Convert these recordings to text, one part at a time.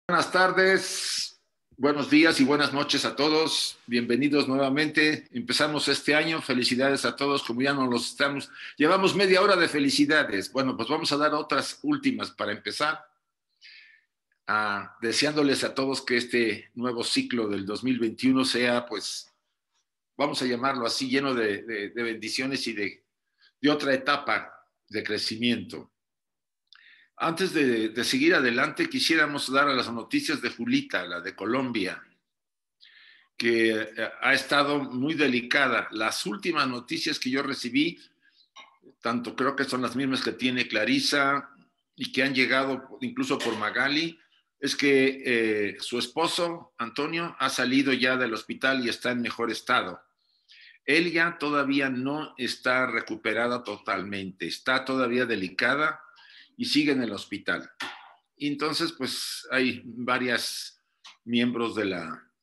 Buenas tardes, buenos días y buenas noches a todos. Bienvenidos nuevamente. Empezamos este año. Felicidades a todos, como ya nos los estamos. Llevamos media hora de felicidades. Bueno, pues vamos a dar otras últimas para empezar. Deseándoles a todos que este nuevo ciclo del 2021 sea, pues, vamos a llamarlo así, lleno de bendiciones y de otra etapa de crecimiento. Antes de seguir adelante, quisiéramos dar a las noticias de Julita, la de Colombia, que ha estado muy delicada. Las últimas noticias que yo recibí, tanto creo que son las mismas que tiene Clarisa y que han llegado incluso por Magali, es que su esposo, Antonio, ha salido ya del hospital y está en mejor estado. Ella todavía no está recuperada totalmente, está todavía delicada y sigue en el hospital. Y entonces, pues, hay varios miembros de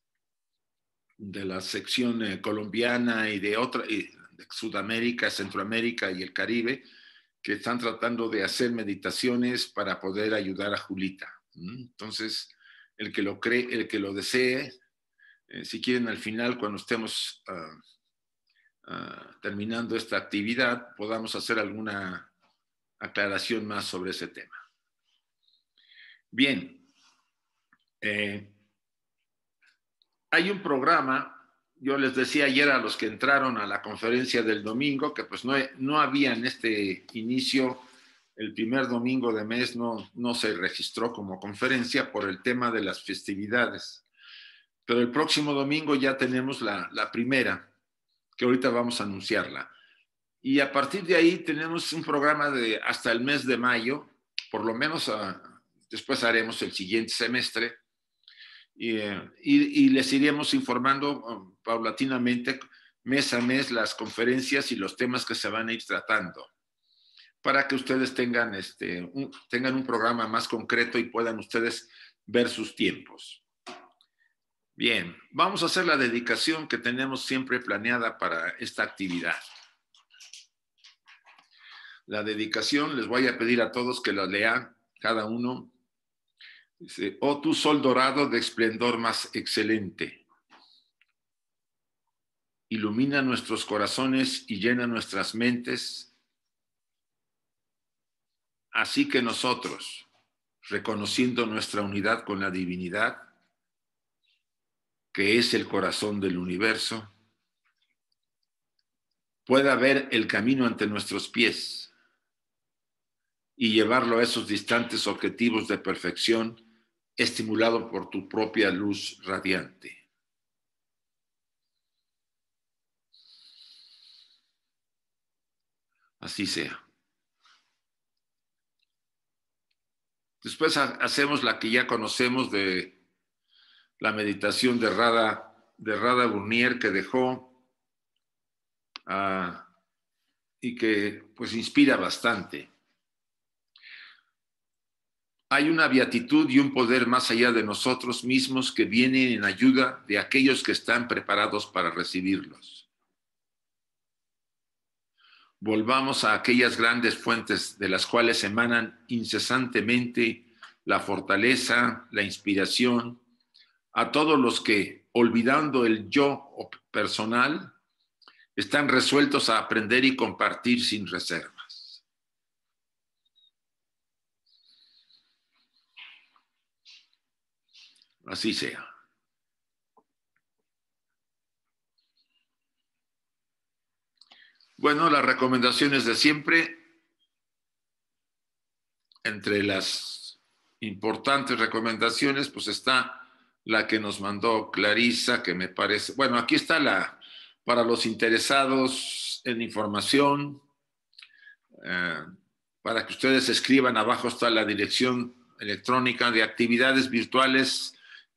la sección colombiana y de Sudamérica, Centroamérica y el Caribe, que están tratando de hacer meditaciones para poder ayudar a Julita. Entonces, el que lo cree, el que lo desee, si quieren al final, cuando estemos terminando esta actividad, podamos hacer alguna aclaración más sobre ese tema. Bien, hay un programa, yo les decía ayer a los que entraron a la conferencia del domingo, que pues no había en este inicio, el primer domingo de mes no se registró como conferencia por el tema de las festividades, pero el próximo domingo ya tenemos la primera, que ahorita vamos a anunciarla. Y a partir de ahí tenemos un programa de hasta el mes de mayo, por lo menos después haremos el siguiente semestre, y les iremos informando paulatinamente, mes a mes, las conferencias y los temas que se van a ir tratando, para que ustedes tengan un programa más concreto y puedan ustedes ver sus tiempos. Bien, vamos a hacer la dedicación que tenemos siempre planeada para esta actividad. La dedicación, les voy a pedir a todos que la lean, cada uno. Dice: oh tú sol dorado de esplendor más excelente, ilumina nuestros corazones y llena nuestras mentes, así que nosotros, reconociendo nuestra unidad con la divinidad, que es el corazón del universo, pueda ver el camino ante nuestros pies y llevarlo a esos distantes objetivos de perfección, estimulado por tu propia luz radiante. Así sea. Después hacemos la que ya conocemos de la meditación de Radha Burnier, que dejó y que pues inspira bastante. Hay una beatitud y un poder más allá de nosotros mismos que vienen en ayuda de aquellos que están preparados para recibirlos. Volvamos a aquellas grandes fuentes de las cuales emanan incesantemente la fortaleza, la inspiración, a todos los que, olvidando el yo personal, están resueltos a aprender y compartir sin reservas. Así sea. Bueno, las recomendaciones de siempre, entre las importantes recomendaciones, pues está la que nos mandó Clarisa, que me parece, bueno, aquí está para los interesados en información, para que ustedes escriban, abajo está la dirección electrónica de actividades virtuales,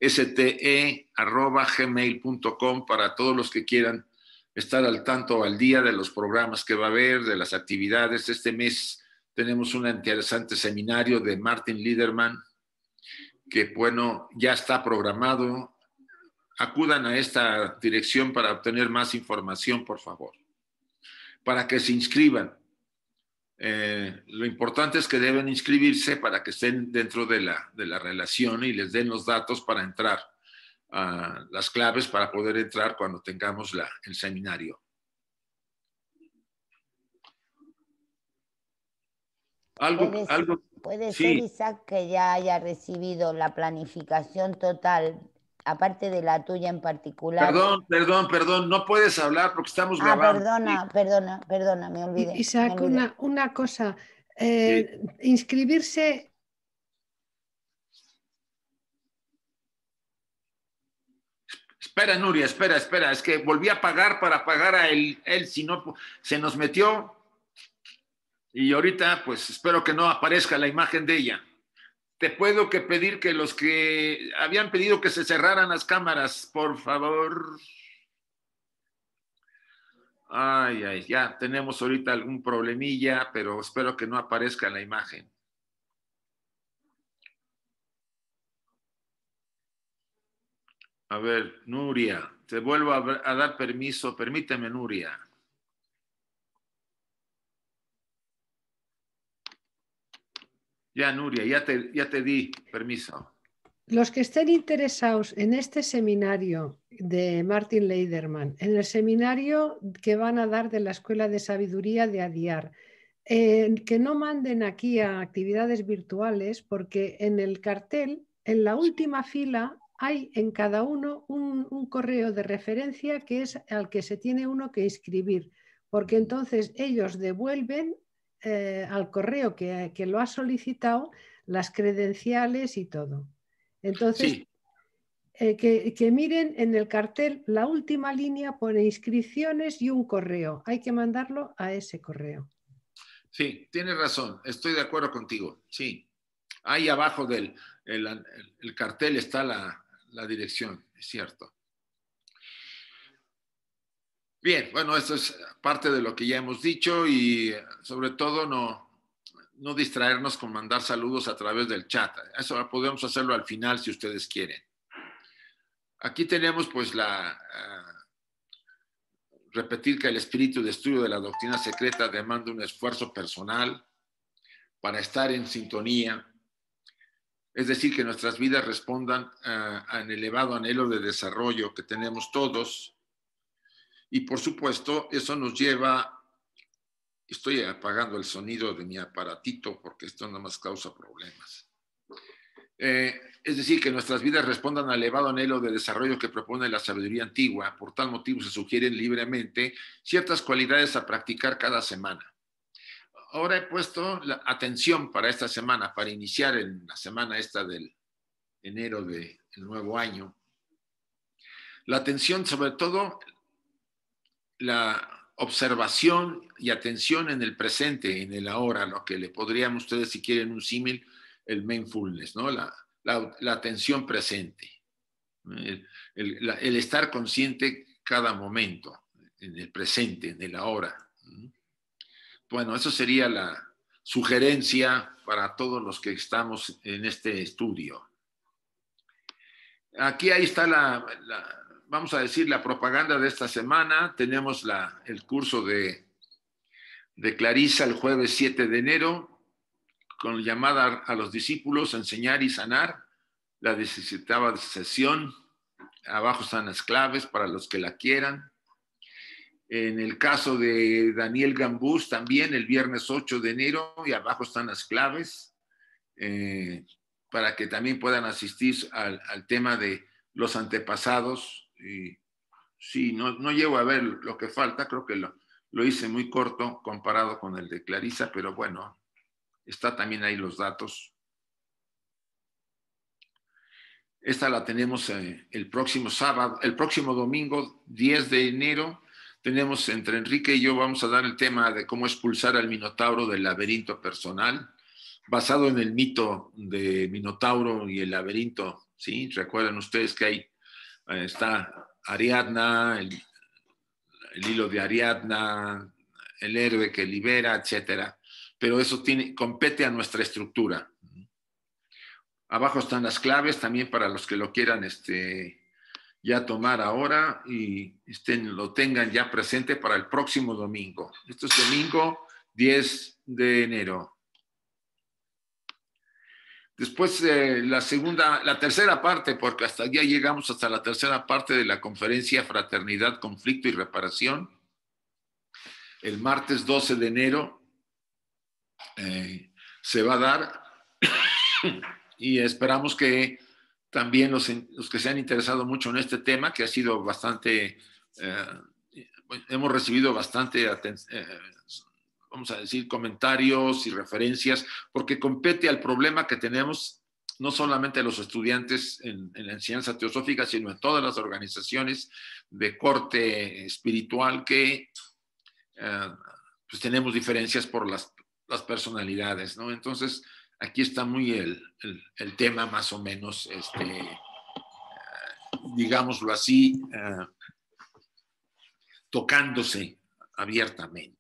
ste@gmail.com, para todos los que quieran estar al tanto, al día de los programas que va a haber, de las actividades. Este mes tenemos un interesante seminario de Martin Liederman, que bueno, ya está programado. Acudan a esta dirección para obtener más información, por favor, para que se inscriban. Lo importante es que deben inscribirse para que estén dentro de la relación y les den los datos para entrar, las claves para poder entrar cuando tengamos el seminario. Puede Sí. ser, Isaac, que ya haya recibido la planificación total, aparte de la tuya en particular. Perdón, no puedes hablar porque estamos grabando. Perdona, me olvidé. Isaac, me olvidé. una cosa, Sí. inscribirse... Espera, Nuria, espera, es que volví a pagar para pagar a él, si no, se nos metió y ahorita pues espero que no aparezca la imagen de ella. Te puedo pedir que los que habían pedido que se cerraran las cámaras, por favor. Ay, ya tenemos ahorita algún problemilla, pero espero que no aparezca la imagen. A ver, Nuria, te vuelvo a dar permiso. Permíteme, Nuria. Ya, Nuria, ya te di permiso. Los que estén interesados en este seminario de Martin Leiderman, en el seminario que van a dar de la Escuela de Sabiduría de Adiar, que no manden aquí a actividades virtuales, porque en el cartel, en la última fila, hay en cada uno un correo de referencia que es al que se tiene uno que inscribir, porque entonces ellos devuelven al correo que lo ha solicitado las credenciales y todo. Entonces, Sí. Que miren en el cartel, la última línea pone inscripciones y un correo. Hay que mandarlo a ese correo. Sí, tienes razón. Estoy de acuerdo contigo. Sí. Ahí abajo del el cartel está la dirección, es cierto. Bien, bueno, esto es parte de lo que ya hemos dicho y sobre todo no distraernos con mandar saludos a través del chat. Eso podemos hacerlo al final si ustedes quieren. Aquí tenemos pues repetir que el espíritu de estudio de la doctrina secreta demanda un esfuerzo personal para estar en sintonía, es decir, que nuestras vidas respondan al elevado anhelo de desarrollo que tenemos todos y por supuesto eso nos lleva. Estoy apagando el sonido de mi aparatito porque esto nada más causa problemas. Es decir, que nuestras vidas respondan al elevado anhelo de desarrollo que propone la sabiduría antigua. Por tal motivo se sugieren libremente ciertas cualidades a practicar cada semana. Ahora he puesto la atención para esta semana, para iniciar en la semana esta del enero del nuevo año. La atención, sobre todo, la observación y atención en el presente, en el ahora, lo que le podríamos ustedes, si quieren un símil, el mindfulness, ¿no? La atención presente, el estar consciente cada momento, en el presente, en el ahora. Bueno, eso sería la sugerencia para todos los que estamos en este estudio. Aquí ahí está vamos a decir, la propaganda de esta semana. Tenemos el curso de Clarisa el jueves 7 de enero, con llamada a los discípulos a enseñar y sanar, la 17ª sesión. Abajo están las claves para los que la quieran. En el caso de Daniel Gambús, también el viernes 8 de enero, y abajo están las claves, para que también puedan asistir al tema de los antepasados. Y sí, no llego a ver lo que falta, creo que lo hice muy corto comparado con el de Clarisa, pero bueno, está también ahí los datos. Esta la tenemos el próximo domingo, 10 de enero. Tenemos entre Enrique y yo, vamos a dar el tema de cómo expulsar al Minotauro del laberinto personal, basado en el mito de Minotauro y el laberinto, ¿sí? Recuerdan ustedes que ahí está Ariadna, el hilo de Ariadna, el héroe que libera, etcétera. Pero eso compete a nuestra estructura. Abajo están las claves también para los que lo quieran ya tomar ahora y lo tengan ya presente para el próximo domingo. Esto es domingo 10 de enero. Después la tercera parte, porque hasta ya llegamos hasta la tercera parte de la conferencia Fraternidad, Conflicto y Reparación. El martes 12 de enero se va a dar y esperamos que también los que se han interesado mucho en este tema, que ha sido bastante, hemos recibido bastante vamos a decir, comentarios y referencias, porque compete al problema que tenemos no solamente a los estudiantes en la enseñanza teosófica, sino en todas las organizaciones de corte espiritual que pues tenemos diferencias por las personalidades, ¿no? Entonces, aquí está muy el tema más o menos, digámoslo así, tocándose abiertamente.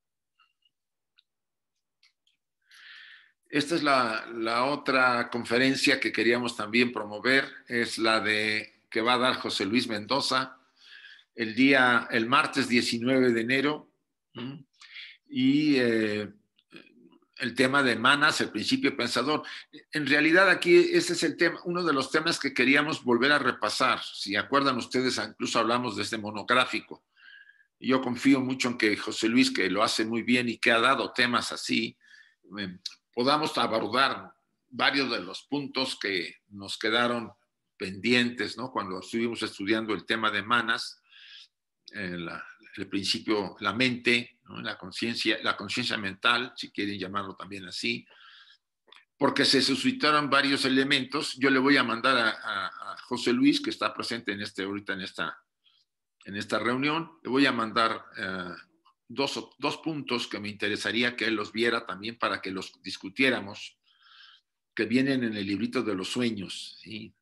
Esta es la otra conferencia que queríamos también promover, es la que va a dar José Luis Mendoza el martes 19 de enero, y el tema de Manas, el principio pensador. En realidad aquí ese es el tema, uno de los temas que queríamos volver a repasar. Si acuerdan ustedes, incluso hablamos de este monográfico. Yo confío mucho en que José Luis, que lo hace muy bien y que ha dado temas así, podamos abordar varios de los puntos que nos quedaron pendientes, ¿no? Cuando estuvimos estudiando el tema de Manas, el principio, la mente, ¿no? La conciencia mental, si quieren llamarlo también así, porque se suscitaron varios elementos. Yo le voy a mandar a José Luis, que está presente ahorita en esta reunión, le voy a mandar dos puntos que me interesaría que él los viera también para que los discutiéramos, que vienen en el librito de los sueños, ¿sí?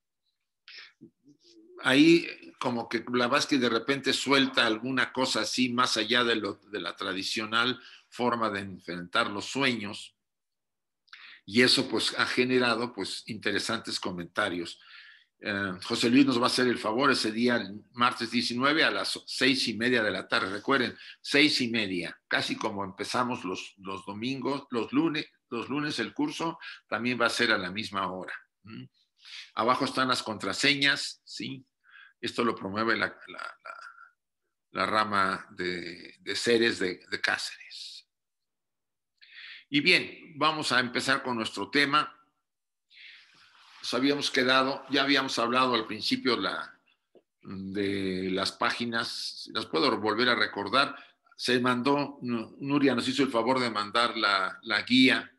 Ahí como que Blavatsky de repente suelta alguna cosa así más allá de la tradicional forma de enfrentar los sueños, y eso pues ha generado pues interesantes comentarios. José Luis nos va a hacer el favor ese día, el martes 19 a las 6:30 de la tarde. Recuerden, 6:30, casi como empezamos los domingos, los lunes el curso también va a ser a la misma hora. Abajo están las contraseñas, ¿sí? Esto lo promueve la rama de seres de Cáceres. Y bien, vamos a empezar con nuestro tema. Ya habíamos hablado al principio de las páginas, las puedo volver a recordar. Se mandó, Nuria nos hizo el favor de mandar la guía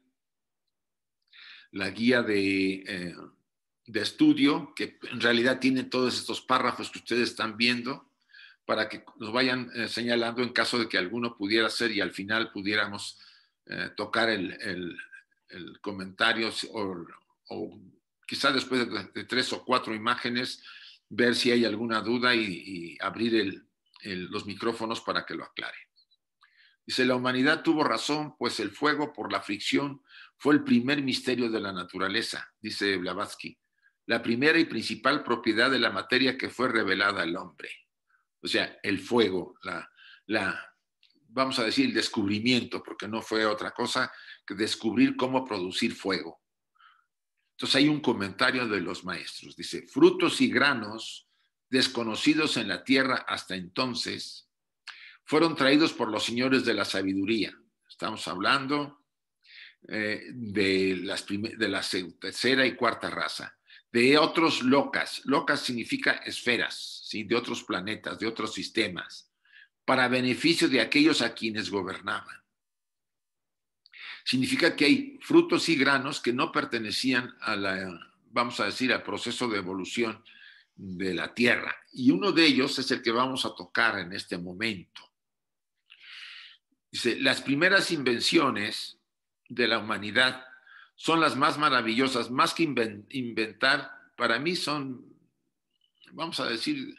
de estudio, que en realidad tiene todos estos párrafos que ustedes están viendo, para que nos vayan señalando en caso de que alguno pudiera ser y al final pudiéramos tocar el comentario o quizá después de 3 o 4 imágenes, ver si hay alguna duda y abrir los micrófonos para que lo aclare. Dice, la humanidad tuvo razón, pues el fuego por la fricción fue el primer misterio de la naturaleza, dice Blavatsky, la primera y principal propiedad de la materia que fue revelada al hombre. O sea, el fuego, vamos a decir, el descubrimiento, porque no fue otra cosa que descubrir cómo producir fuego. Entonces hay un comentario de los maestros. Dice, frutos y granos desconocidos en la tierra hasta entonces fueron traídos por los señores de la sabiduría. Estamos hablando de la tercera y cuarta raza. De otros locas. Locas significa esferas, ¿sí? De otros planetas, de otros sistemas, para beneficio de aquellos a quienes gobernaban. Significa que hay frutos y granos que no pertenecían vamos a decir, al proceso de evolución de la Tierra. Y uno de ellos es el que vamos a tocar en este momento. Dice, las primeras invenciones de la humanidad son las más maravillosas, más que inventar, para mí son, vamos a decir,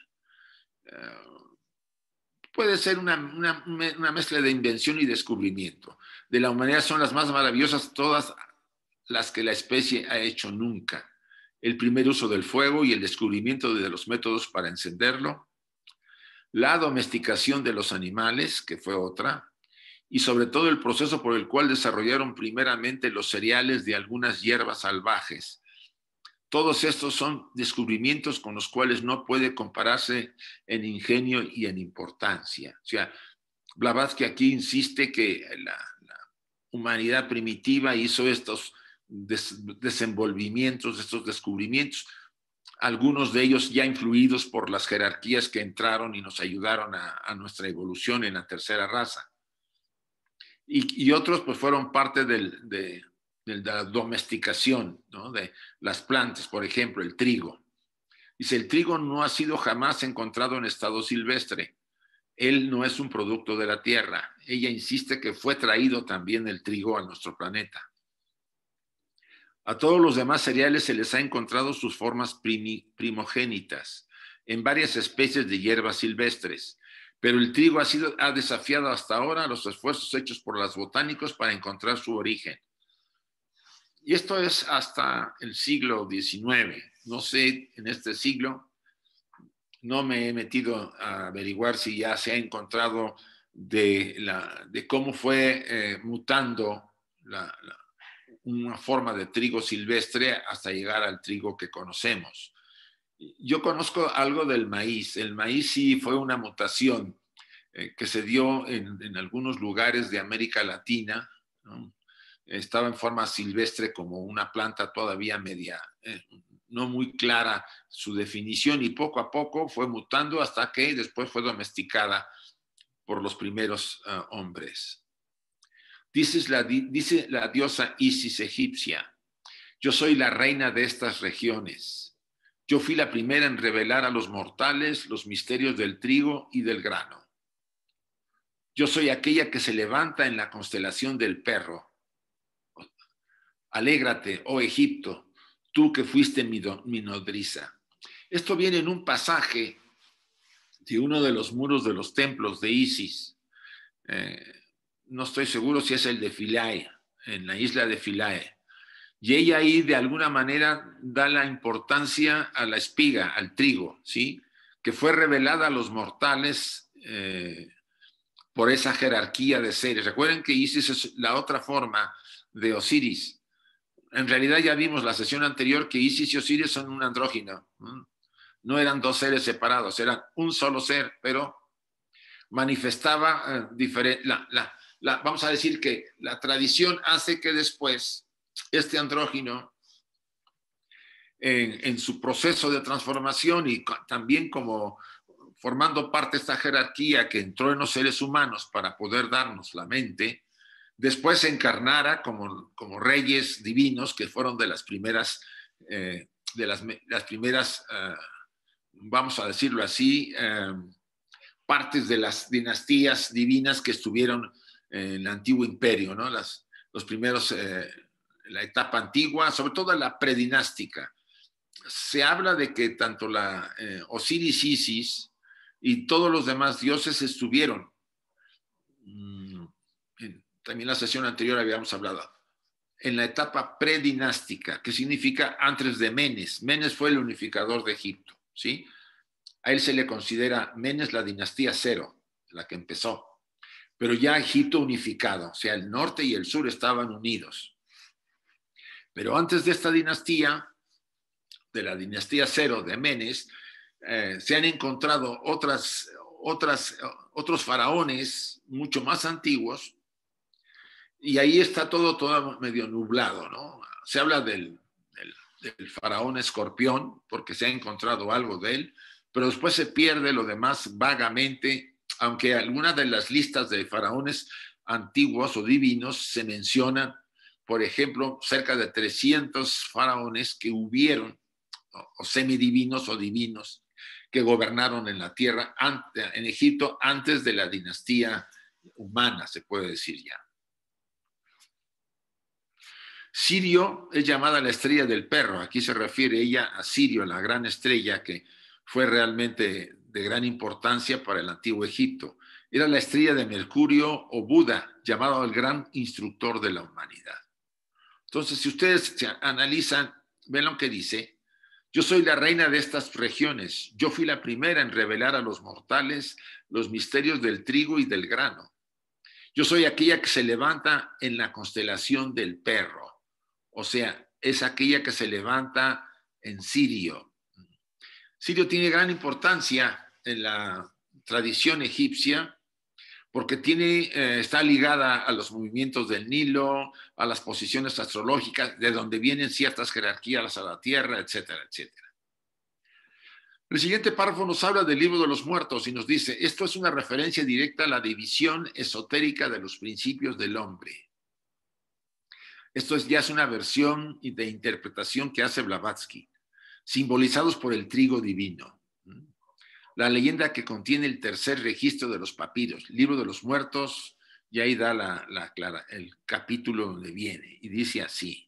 puede ser una mezcla de invención y descubrimiento. De la humanidad son las más maravillosas, todas las que la especie ha hecho nunca. El primer uso del fuego y el descubrimiento de los métodos para encenderlo. La domesticación de los animales, que fue otra. y sobre todo el proceso por el cual desarrollaron primeramente los cereales de algunas hierbas salvajes. Todos estos son descubrimientos con los cuales no puede compararse en ingenio y en importancia. O sea, Blavatsky aquí insiste que la humanidad primitiva hizo estos desenvolvimientos, estos descubrimientos, algunos de ellos ya influidos por las jerarquías que entraron y nos ayudaron a nuestra evolución en la tercera raza. Y otros pues fueron parte de la domesticación, ¿no? De las plantas, por ejemplo, el trigo. Dice, el trigo no ha sido jamás encontrado en estado silvestre. Él no es un producto de la tierra. Ella insiste que fue traído también el trigo a nuestro planeta. A todos los demás cereales se les ha encontrado sus formas primogénitas en varias especies de hierbas silvestres, pero el trigo ha desafiado hasta ahora los esfuerzos hechos por los botánicos para encontrar su origen. Y esto es hasta el siglo XIX. No sé, en este siglo no me he metido a averiguar si ya se ha encontrado de cómo fue mutando una forma de trigo silvestre hasta llegar al trigo que conocemos. Yo conozco algo del maíz. El maíz sí fue una mutación que se dio en algunos lugares de América Latina, ¿no? Estaba en forma silvestre como una planta todavía media, no muy clara su definición, y poco a poco fue mutando hasta que después fue domesticada por los primeros hombres. Dice la diosa Isis egipcia: yo soy la reina de estas regiones. Yo fui la primera en revelar a los mortales los misterios del trigo y del grano. Yo soy aquella que se levanta en la constelación del perro. Alégrate, oh Egipto, tú que fuiste mi nodriza. Esto viene en un pasaje de uno de los muros de los templos de Isis. No estoy seguro si es el de Philae, en la isla de Philae. Y ella ahí de alguna manera da la importancia a la espiga, al trigo, ¿sí? Que fue revelada a los mortales por esa jerarquía de seres. Recuerden que Isis es la otra forma de Osiris. En realidad ya vimos la sesión anterior que Isis y Osiris son un andrógino. No eran dos seres separados, eran un solo ser, pero manifestaba diferente. Vamos a decir que la tradición hace que después este andrógino, en su proceso de transformación y también como formando parte de esta jerarquía que entró en los seres humanos para poder darnos la mente, después se encarnara como reyes divinos que fueron de las primeras, vamos a decirlo así, partes de las dinastías divinas que estuvieron en el antiguo imperio, ¿no? Los primeros, la etapa antigua, sobre todo la predinástica. Se habla de que tanto la Osiris Isis y todos los demás dioses estuvieron. También en la sesión anterior habíamos hablado en la etapa predinástica, que significa antes de Menes. Menes fue el unificador de Egipto, ¿sí? A él se le considera Menes la dinastía 0, la que empezó. Pero ya Egipto unificado, o sea, el norte y el sur estaban unidos. Pero antes de esta dinastía, de la dinastía 0 de Menes, se han encontrado otros faraones mucho más antiguos, y ahí está todo medio nublado, ¿no? Se habla del faraón Escorpión, porque se ha encontrado algo de él, pero después se pierde lo demás vagamente, aunque algunas de las listas de faraones antiguos o divinos se mencionan, por ejemplo, cerca de 300 faraones que hubieron, o semidivinos o divinos, que gobernaron en la tierra, en Egipto, antes de la dinastía humana, se puede decir ya. Sirio es llamada la estrella del perro. Aquí se refiere ella a Sirio, la gran estrella que fue realmente de gran importancia para el antiguo Egipto. Era la estrella de Mercurio o Buda, llamado el gran instructor de la humanidad. Entonces, si ustedes se analizan, ven lo que dice: yo soy la reina de estas regiones. Yo fui la primera en revelar a los mortales los misterios del trigo y del grano. Yo soy aquella que se levanta en la constelación del perro. O sea, es aquella que se levanta en Sirio. Sirio tiene gran importancia en la tradición egipcia porque está ligada a los movimientos del Nilo, a las posiciones astrológicas, de donde vienen ciertas jerarquías a la Tierra, etcétera, etcétera. El siguiente párrafo nos habla del libro de los muertos y nos dice, esto es una referencia directa a la división esotérica de los principios del hombre. Esto ya es una versión de interpretación que hace Blavatsky, simbolizados por el trigo divino. La leyenda que contiene el tercer registro de los papiros, libro de los muertos, y ahí da el capítulo donde viene, y dice así.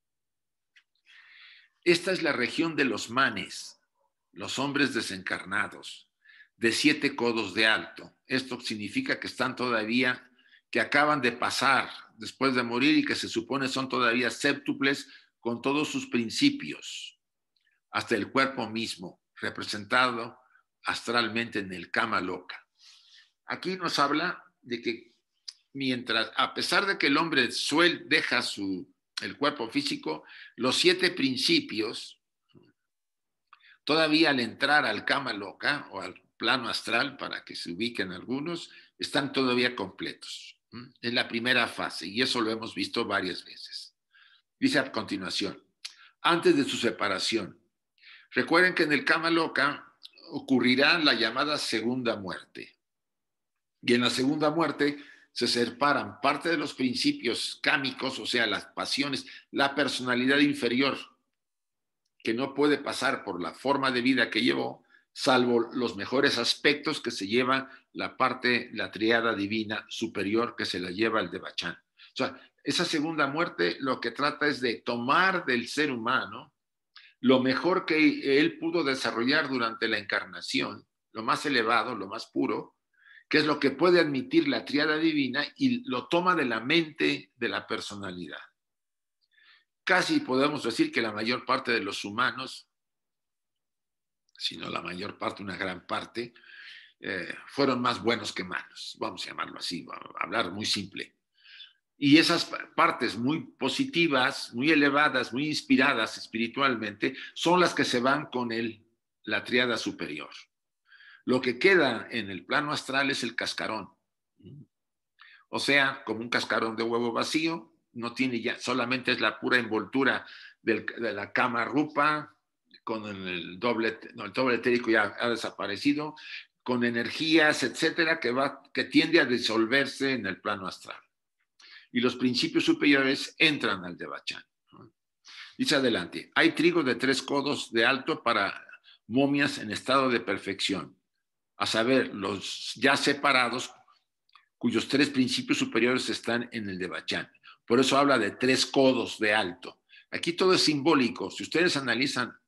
Esta es la región de los manes, los hombres desencarnados, de 7 codos de alto. Esto significa que están todavía, que acaban de pasar después de morir y que se supone son todavía séptuples con todos sus principios, hasta el cuerpo mismo, representado astralmente en el Kama Loka. Aquí nos habla de que mientras, a pesar de que el hombre deja el cuerpo físico, los 7 principios, todavía al entrar al Kama Loka o al plano astral, para que se ubiquen algunos, están todavía completos. Es la primera fase y eso lo hemos visto varias veces. Dice a continuación, antes de su separación, recuerden que en el Kama Loka ocurrirá la llamada segunda muerte. Y en la segunda muerte se separan parte de los principios cámicos, o sea, las pasiones, la personalidad inferior, que no puede pasar por la forma de vida que llevó, salvo los mejores aspectos que se lleva la triada divina superior que se la lleva el Devachan. O sea, esa segunda muerte lo que trata es de tomar del ser humano lo mejor que él pudo desarrollar durante la encarnación, lo más elevado, lo más puro, que es lo que puede admitir la triada divina y lo toma de la mente de la personalidad. Casi podemos decir que la mayor parte de los humanos, si no la mayor parte, una gran parte, fueron más buenos que malos, vamos a llamarlo así, vamos a hablar muy simple. Y esas partes muy positivas, muy elevadas, muy inspiradas espiritualmente, son las que se van con la triada superior. Lo que queda en el plano astral es el cascarón. O sea, como un cascarón de huevo vacío, no tiene ya, solamente es la pura envoltura de la Kama Rupa, con el doble etérico ya ha desaparecido, con energías, etcétera, que tiende a disolverse en el plano astral. Y los principios superiores entran al Devachan. Dice adelante, hay trigo de 3 codos de alto para momias en estado de perfección, a saber, los ya separados, cuyos 3 principios superiores están en el Devachan. Por eso habla de 3 codos de alto. Aquí todo es simbólico. Si ustedes analizan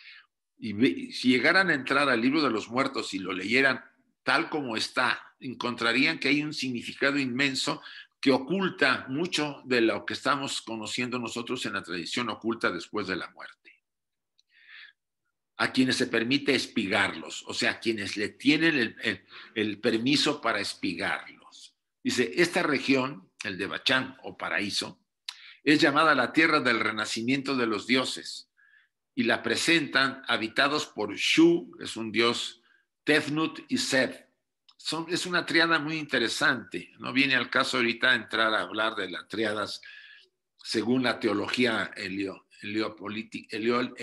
y si llegaran a entrar al libro de los muertos y lo leyeran tal como está, encontrarían que hay un significado inmenso que oculta mucho de lo que estamos conociendo nosotros en la tradición oculta después de la muerte. A quienes se permite espigarlos, o sea, a quienes le tienen el permiso para espigarlos. Dice, esta región, el Devachan o paraíso, es llamada la tierra del renacimiento de los dioses y la presentan habitados por Shu, es un dios, Tefnut y Seb. Es una triada muy interesante. No viene al caso ahorita entrar a hablar de las triadas según la teología heliopolítica.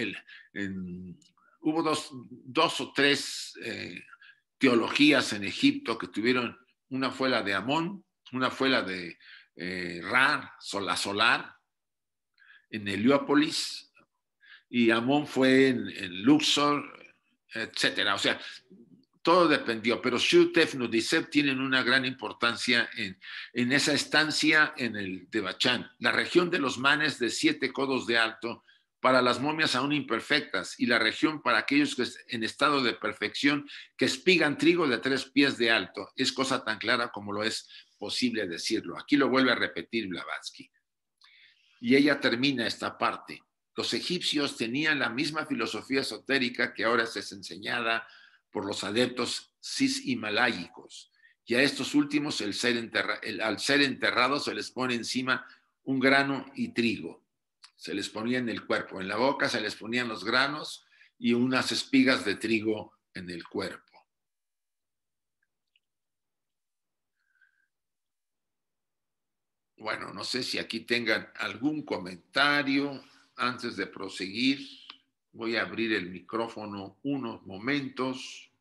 Hubo dos o tres teologías en Egipto que tuvieron, una fue la de Amón, una fue la de Ra, la solar, en Heliópolis, y Amón fue en Luxor, etcétera. O sea, todo dependió, pero Shu, Tefnut y Seb tienen una gran importancia en esa estancia en el Devachan, la región de los manes de 7 codos de alto para las momias aún imperfectas y la región para aquellos que en estado de perfección que espigan trigo de 3 pies de alto. Es cosa tan clara como lo es posible decirlo. Aquí lo vuelve a repetir Blavatsky. Y ella termina esta parte. Los egipcios tenían la misma filosofía esotérica que ahora es enseñada por los adeptos cis-himalayicos, y a estos últimos, al ser enterrados, se les pone encima un grano y trigo. Se les ponía en el cuerpo. En la boca se les ponían los granos y unas espigas de trigo en el cuerpo. Bueno, no sé si aquí tengan algún comentario antes de proseguir. Voy a abrir el micrófono unos momentos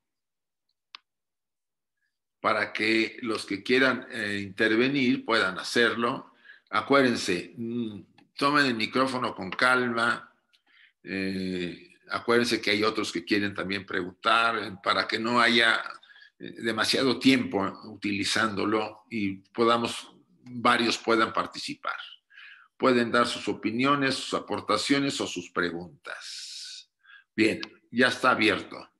para que los que quieran intervenir puedan hacerlo. Acuérdense, tomen el micrófono con calma. Acuérdense que hay otros que quieren también preguntar para que no haya demasiado tiempo utilizándolo y varios puedan participar. Pueden dar sus opiniones, sus aportaciones o sus preguntas. Bien, ya está abierto.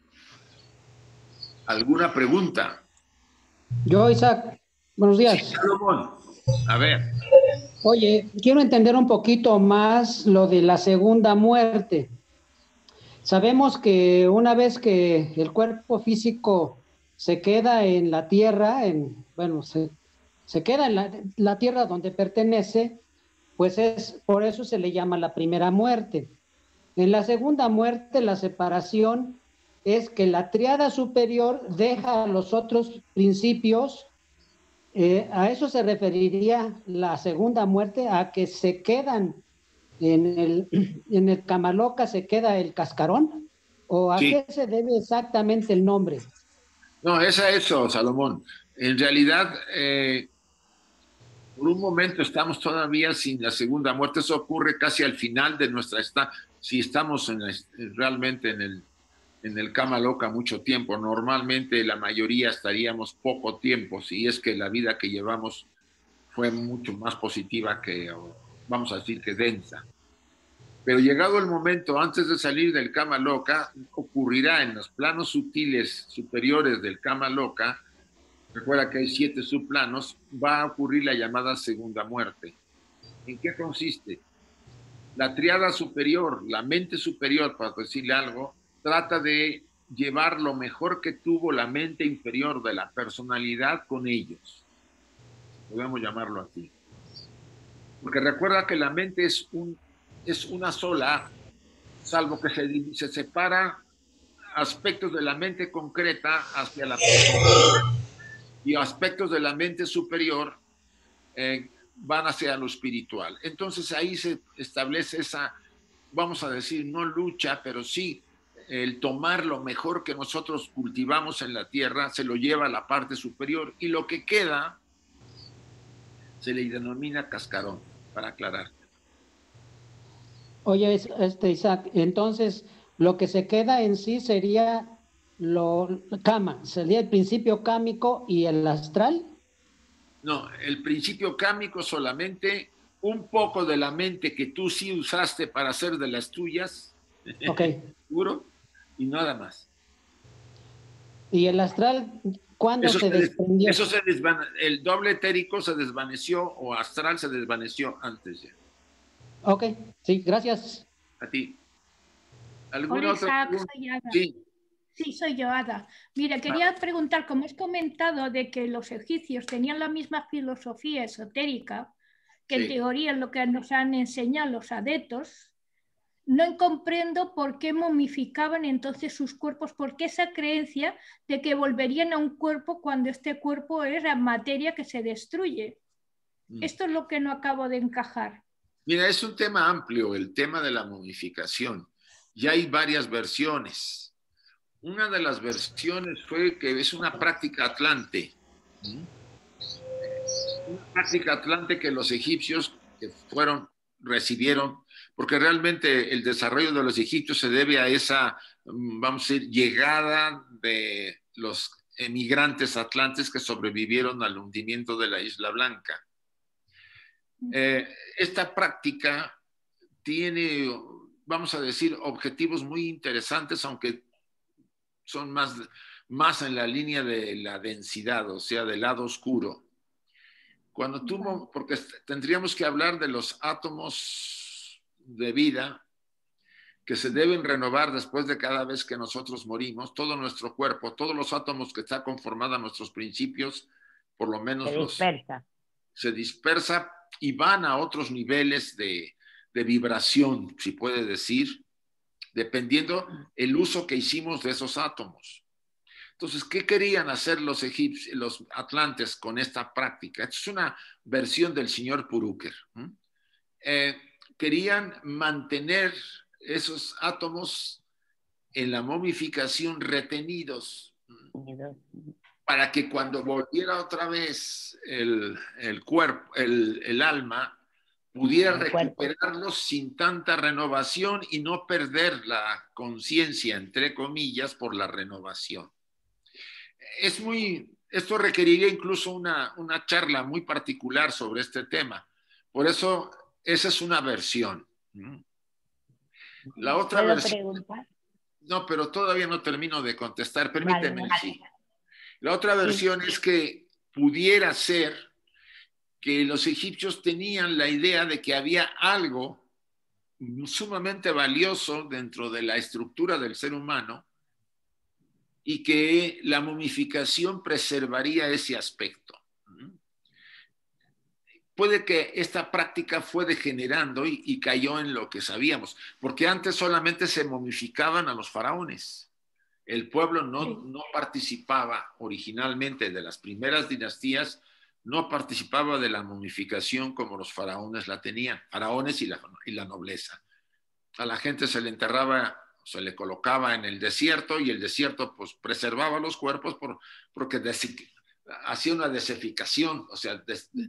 ¿Alguna pregunta? Yo, Isaac, buenos días. Sí, Salomón. A ver. Oye, quiero entender un poquito más lo de la segunda muerte. Sabemos que una vez que el cuerpo físico se queda en la tierra, se queda en la tierra donde pertenece, pues por eso se le llama la primera muerte. En la segunda muerte, la separación es que la tríada superior deja a los otros principios. A eso se referiría la segunda muerte, a que se quedan en el Kamaloka, se queda el cascarón, o a qué se debe exactamente el nombre. No, es a eso, Salomón. En realidad, por un momento estamos todavía sin la segunda muerte. Eso ocurre casi al final de nuestra si estamos realmente en el Kamaloka mucho tiempo. Normalmente la mayoría estaríamos poco tiempo, si es que la vida que llevamos fue mucho más positiva vamos a decir, que densa. Pero llegado el momento, antes de salir del Kamaloka, ocurrirá en los planos sutiles superiores del Kamaloka, recuerda que hay 7 subplanos, va a ocurrir la llamada segunda muerte. ¿En qué consiste? La tríada superior, la mente superior, para decirle algo, trata de llevar lo mejor que tuvo la mente inferior de la personalidad con ellos. Podemos llamarlo así. Porque recuerda que la mente es una sola, salvo que se separa aspectos de la mente concreta hacia la personalidad y aspectos de la mente superior van hacia lo espiritual. Entonces ahí se establece esa, vamos a decir, no lucha, pero sí el tomar lo mejor que nosotros cultivamos en la tierra, se lo lleva a la parte superior y lo que queda se le denomina cascarón, para aclarar. Oye, Isaac, entonces lo que se queda en sí sería sería el principio cámico y el astral. No, el principio cámico solamente un poco de la mente que tú sí usaste para hacer de las tuyas, seguro, y nada más. ¿Y el astral cuándo se desprendió? El doble etérico se desvaneció o astral se desvaneció antes ya. Ok, sí, gracias. A ti. Hola, Isaac, soy Ada. Sí, soy yo, Ada. Mira, quería preguntar, como has comentado de que los egipcios tenían la misma filosofía esotérica, que en teoría es lo que nos han enseñado los adeptos, no comprendo por qué momificaban entonces sus cuerpos, por qué esa creencia de que volverían a un cuerpo cuando este cuerpo era materia que se destruye. Esto es lo que no acabo de encajar. Mira, es un tema amplio, el tema de la momificación. Ya hay varias versiones. Una de las versiones fue que es una práctica atlante. Una práctica atlante que los egipcios que recibieron, porque realmente el desarrollo de los egipcios se debe a esa, vamos a decir, llegada de los emigrantes atlantes que sobrevivieron al hundimiento de la Isla Blanca. Esta práctica tiene, vamos a decir, objetivos muy interesantes, aunque son más en la línea de la densidad, o sea, del lado oscuro. Porque tendríamos que hablar de los átomos de vida que se deben renovar después de cada vez que nosotros morimos, todo nuestro cuerpo, todos los átomos que está conformada nuestros principios, por lo menos se dispersa y van a otros niveles de vibración, si puede decir, dependiendo el uso que hicimos de esos átomos. Entonces, ¿qué querían hacer los egipcios, los atlantes con esta práctica? Esta es una versión del señor Puruker. Querían mantener esos átomos en la momificación retenidos para que cuando volviera otra vez el cuerpo, el alma, pudiera recuperarlos sin tanta renovación y no perder la conciencia, entre comillas, por la renovación. Esto requeriría incluso una charla muy particular sobre este tema. Por eso, esa es una versión. La otra versión... No, pero todavía no termino de contestar. Permíteme. Vale. Sí. La otra versión es que pudiera ser que los egipcios tenían la idea de que había algo sumamente valioso dentro de la estructura del ser humano y que la momificación preservaría ese aspecto. Puede que esta práctica fue degenerando y cayó en lo que sabíamos, porque antes solamente se momificaban a los faraones. El pueblo no participaba originalmente de las primeras dinastías, no participaba de la momificación como los faraones la tenían, faraones y la nobleza. A la gente se le enterraba, se le colocaba en el desierto y el desierto pues preservaba los cuerpos porque hacía una deseficación, o sea,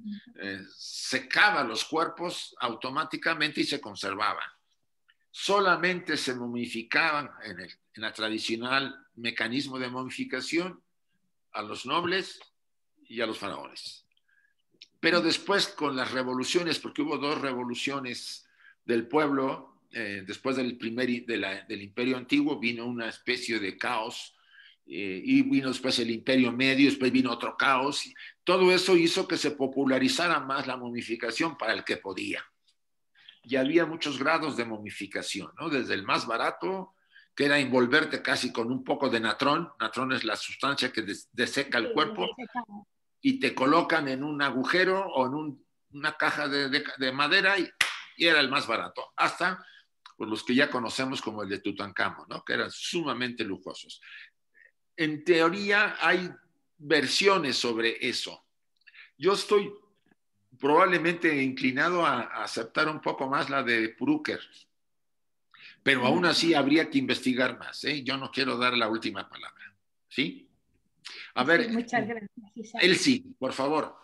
secaba los cuerpos automáticamente y se conservaban. Solamente se momificaban en la tradicional mecanismo de momificación a los nobles y a los faraones. Pero después con las revoluciones, porque hubo 2 revoluciones del pueblo, después del Imperio Antiguo vino una especie de caos, y vino después el Imperio Medio, después vino otro caos. Todo eso hizo que se popularizara más la momificación para el que podía. Y había muchos grados de momificación, ¿no? Desde el más barato, que era envolverte casi con un poco de natrón. Natrón es la sustancia que deseca el cuerpo, y te colocan en un agujero o en una caja de madera y era el más barato. Hasta pues, los que ya conocemos como el de Tutankamón, ¿no? Que eran sumamente lujosos. En teoría hay versiones sobre eso. Yo estoy probablemente inclinado a aceptar un poco más la de Puruker, pero aún así habría que investigar más, ¿eh? Yo no quiero dar la última palabra, ¿sí? A ver, sí, muchas gracias, Isaac. Elsie, por favor.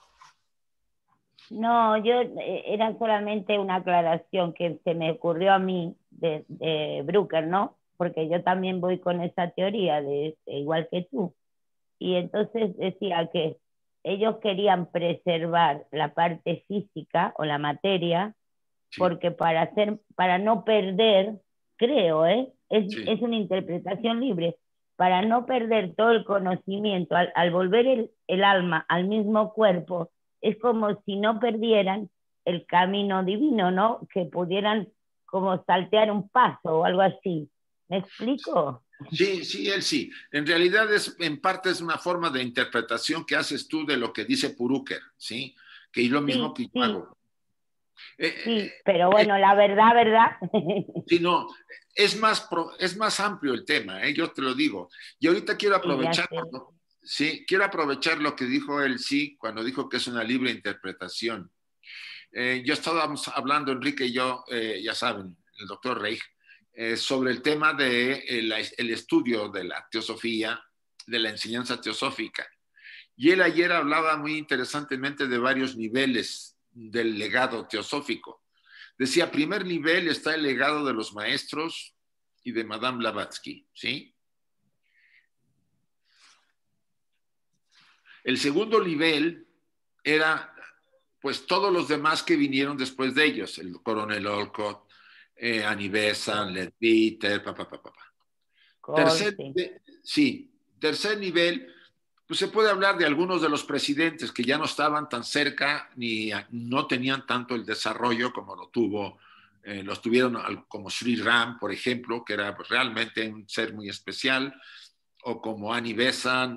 No, era solamente una aclaración que se me ocurrió a mí de Brucker, ¿no? Porque yo también voy con esa teoría, igual que tú. Y entonces decía que ellos querían preservar la parte física o la materia, sí, porque para no perder, creo, sí, es una interpretación libre, para no perder todo el conocimiento, al volver el alma al mismo cuerpo, es como si no perdieran el camino divino, ¿no? Que pudieran como saltear un paso o algo así. ¿Me explico? Sí, Elsie. En realidad en parte es una forma de interpretación que haces tú de lo que dice Puruker, ¿sí? Que es lo mismo que yo hago. Sí, pero bueno, la verdad. Sí, no, es más amplio el tema, yo te lo digo. Y ahorita quiero aprovechar, quiero aprovechar lo que dijo Elsie cuando dijo que es una libre interpretación. Yo estábamos hablando, Enrique y yo, ya saben, el doctor Reich, sobre el tema del estudio de la teosofía, de la enseñanza teosófica. Y él ayer hablaba muy interesantemente de varios niveles del legado teosófico. Decía, primer nivel está el legado de los maestros y de Madame Blavatsky, ¿sí? El segundo nivel era, pues, todos los demás que vinieron después de ellos, el coronel Olcott, Annie Besant, Leadbeater, Tercer nivel, pues se puede hablar de algunos de los presidentes que ya no estaban tan cerca ni no tenían tanto el desarrollo como lo tuvo los tuvieron como Sri Ram, por ejemplo, que era realmente un ser muy especial, o como Annie Besant.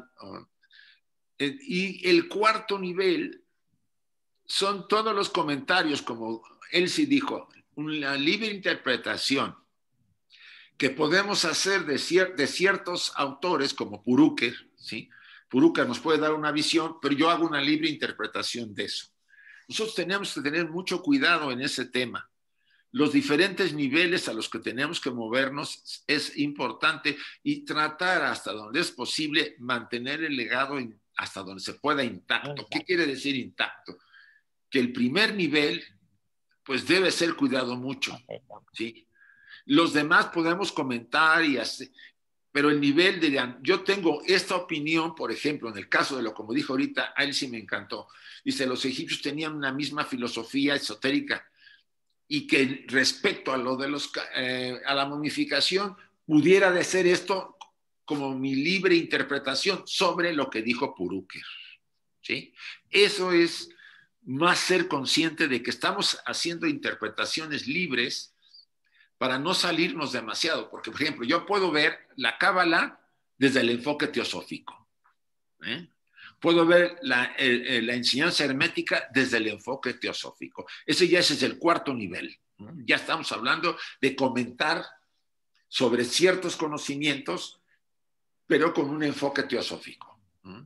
Y el cuarto nivel son todos los comentarios, como Elsie dijo, una libre interpretación que podemos hacer de ciertos autores como Purúquer, ¿sí? Purúquer nos puede dar una visión, pero yo hago una libre interpretación de eso. Nosotros tenemos que tener mucho cuidado en ese tema. Los diferentes niveles a los que tenemos que movernos es importante y tratar hasta donde es posible mantener el legado hasta donde se pueda intacto. ¿Qué quiere decir intacto? Que el primer nivel pues debe ser cuidado mucho, ¿sí? Los demás podemos comentar y hacer, pero el nivel de... Yo tengo esta opinión, por ejemplo, en el caso de lo como dijo ahorita, a él sí me encantó. Dice, los egipcios tenían una misma filosofía esotérica y que respecto a lo de a la momificación pudiera de ser esto como mi libre interpretación sobre lo que dijo Purúquer, ¿sí? Eso es más ser consciente de que estamos haciendo interpretaciones libres para no salirnos demasiado, porque, por ejemplo, yo puedo ver la Cábala desde el enfoque teosófico, ¿eh? Puedo ver la enseñanza hermética desde el enfoque teosófico. Ese es el cuarto nivel. Ya estamos hablando de comentar sobre ciertos conocimientos, pero con un enfoque teosófico.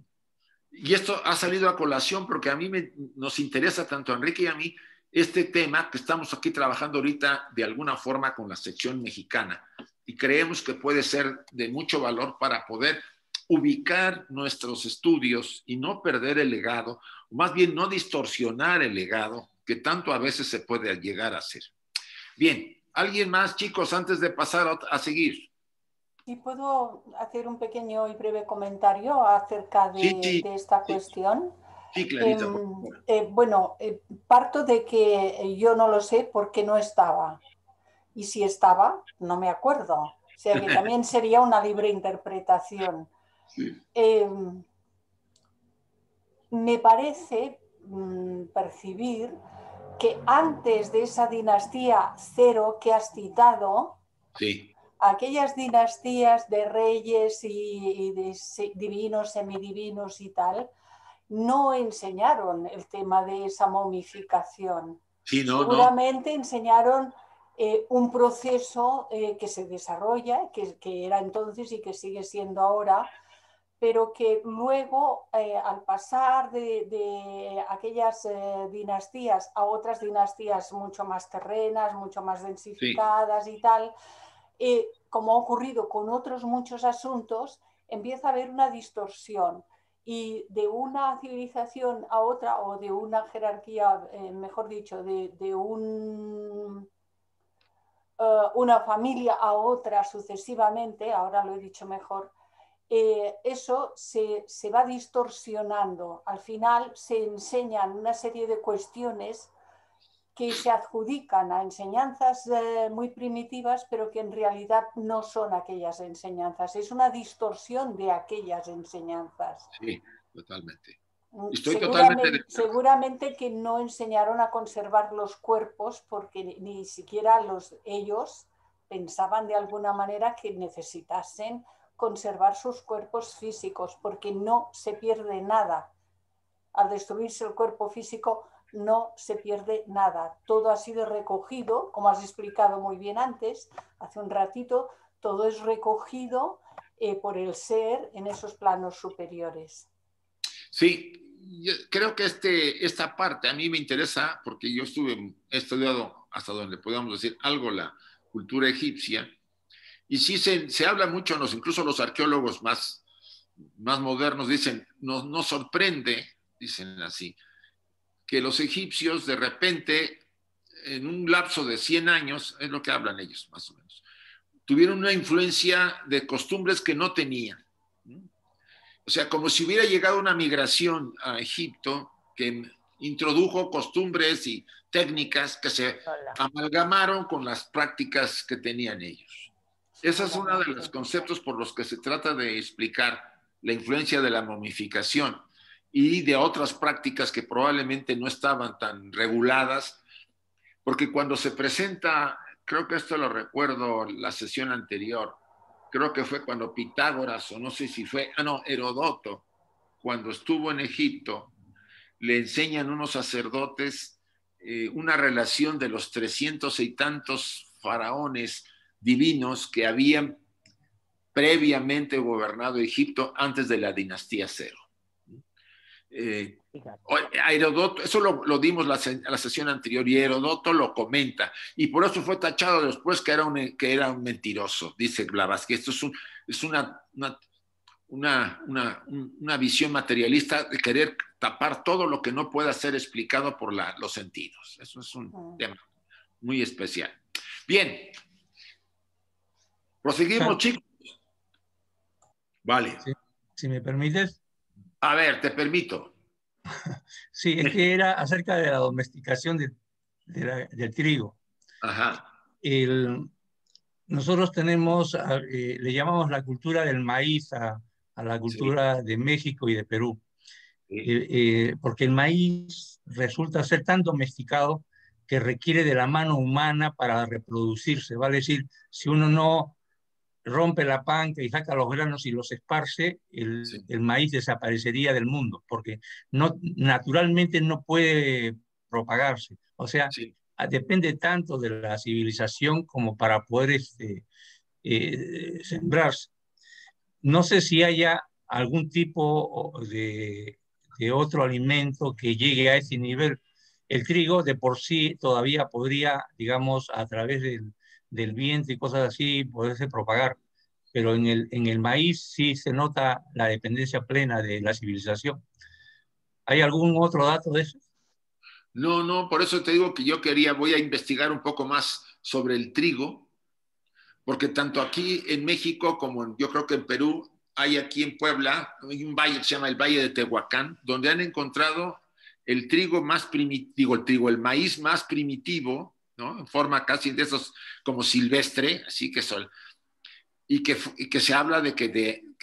Y esto ha salido a colación porque a mí nos interesa tanto a Enrique y a mí este tema que estamos aquí trabajando ahorita de alguna forma con la sección mexicana y creemos que puede ser de mucho valor para poder ubicar nuestros estudios y no perder el legado, o más bien no distorsionar el legado que tanto a veces se puede llegar a hacer. Bien, ¿alguien más, chicos, antes de pasar a seguir? ¿Y puedo hacer un pequeño y breve comentario acerca de esta cuestión? Sí, Clarita. Bueno, parto de que yo no lo sé porque no estaba. Y si estaba, no me acuerdo. O sea que también sería una libre interpretación. Sí. Me parece percibir que antes de esa dinastía cero que has citado, sí, aquellas dinastías de reyes y de divinos, semidivinos y tal, no enseñaron el tema de esa momificación. Sí, Seguramente enseñaron un proceso que se desarrolla, que era entonces y que sigue siendo ahora, pero que luego, al pasar de aquellas dinastías a otras dinastías mucho más terrenas, mucho más densificadas y tal, como ha ocurrido con otros muchos asuntos, empieza a haber una distorsión. Y de una civilización a otra, o de una jerarquía, mejor dicho, de una familia a otra sucesivamente, ahora lo he dicho mejor, eso se va distorsionando. Al final se enseñan una serie de cuestiones que se adjudican a enseñanzas muy primitivas, pero que en realidad no son aquellas enseñanzas. Es una distorsión de aquellas enseñanzas. Sí, totalmente. Seguramente que no enseñaron a conservar los cuerpos porque ni siquiera ellos pensaban de alguna manera que necesitasen conservar sus cuerpos físicos, porque no se pierde nada. Al destruirse el cuerpo físico no se pierde nada. Todo ha sido recogido, como has explicado muy bien antes, hace un ratito, todo es recogido por el ser en esos planos superiores. Sí, yo creo que esta parte a mí me interesa porque yo he estudiado hasta donde podamos decir algo la cultura egipcia y sí se habla mucho, incluso los arqueólogos más modernos dicen, nos sorprende, dicen así, que los egipcios de repente, en un lapso de 100 años, es lo que hablan ellos más o menos, tuvieron una influencia de costumbres que no tenían. O sea, como si hubiera llegado una migración a Egipto que introdujo costumbres y técnicas que se amalgamaron con las prácticas que tenían ellos. Ese es uno de los conceptos por los que se trata de explicar la influencia de la momificación y de otras prácticas que probablemente no estaban tan reguladas. porque cuando se presenta, creo que esto lo recuerdo la sesión anterior, creo que fue cuando Pitágoras, o no sé si fue, Herodoto, cuando estuvo en Egipto, le enseñan unos sacerdotes una relación de los 300 y tantos faraones divinos que habían previamente gobernado Egipto antes de la dinastía Cero. A Herodoto, eso lo dimos la sesión anterior, y Herodoto lo comenta, y por eso fue tachado después que era un mentiroso, dice Blavatsky. Esto es una visión materialista de querer tapar todo lo que no pueda ser explicado por los sentidos. Eso es un tema muy especial. Bien. Proseguimos, chicos. Vale. Si me permites. A ver, te permito. Sí, es que era acerca de la domesticación del trigo. Ajá. Nosotros tenemos, le llamamos la cultura del maíz a la cultura de México y de Perú. Porque el maíz resulta ser tan domesticado que requiere de la mano humana para reproducirse. Vale decir, si uno no rompe la panca y saca los granos y los esparce, el maíz desaparecería del mundo, porque naturalmente no puede propagarse. O sea, depende tanto de la civilización como para poder sembrarse. No sé si haya algún tipo de otro alimento que llegue a ese nivel. El trigo de por sí todavía podría, digamos, a través del viento y cosas así, poderse propagar. Pero en el maíz sí se nota la dependencia plena de la civilización. ¿Hay algún otro dato de eso? No, por eso te digo que voy a investigar un poco más sobre el trigo, porque tanto aquí en México como yo creo que en Perú, hay aquí en Puebla, hay un valle que se llama el Valle de Tehuacán, donde han encontrado el trigo más primitivo, el maíz más primitivo, ¿no? En forma casi de esos como silvestre, así que son, y que se habla de que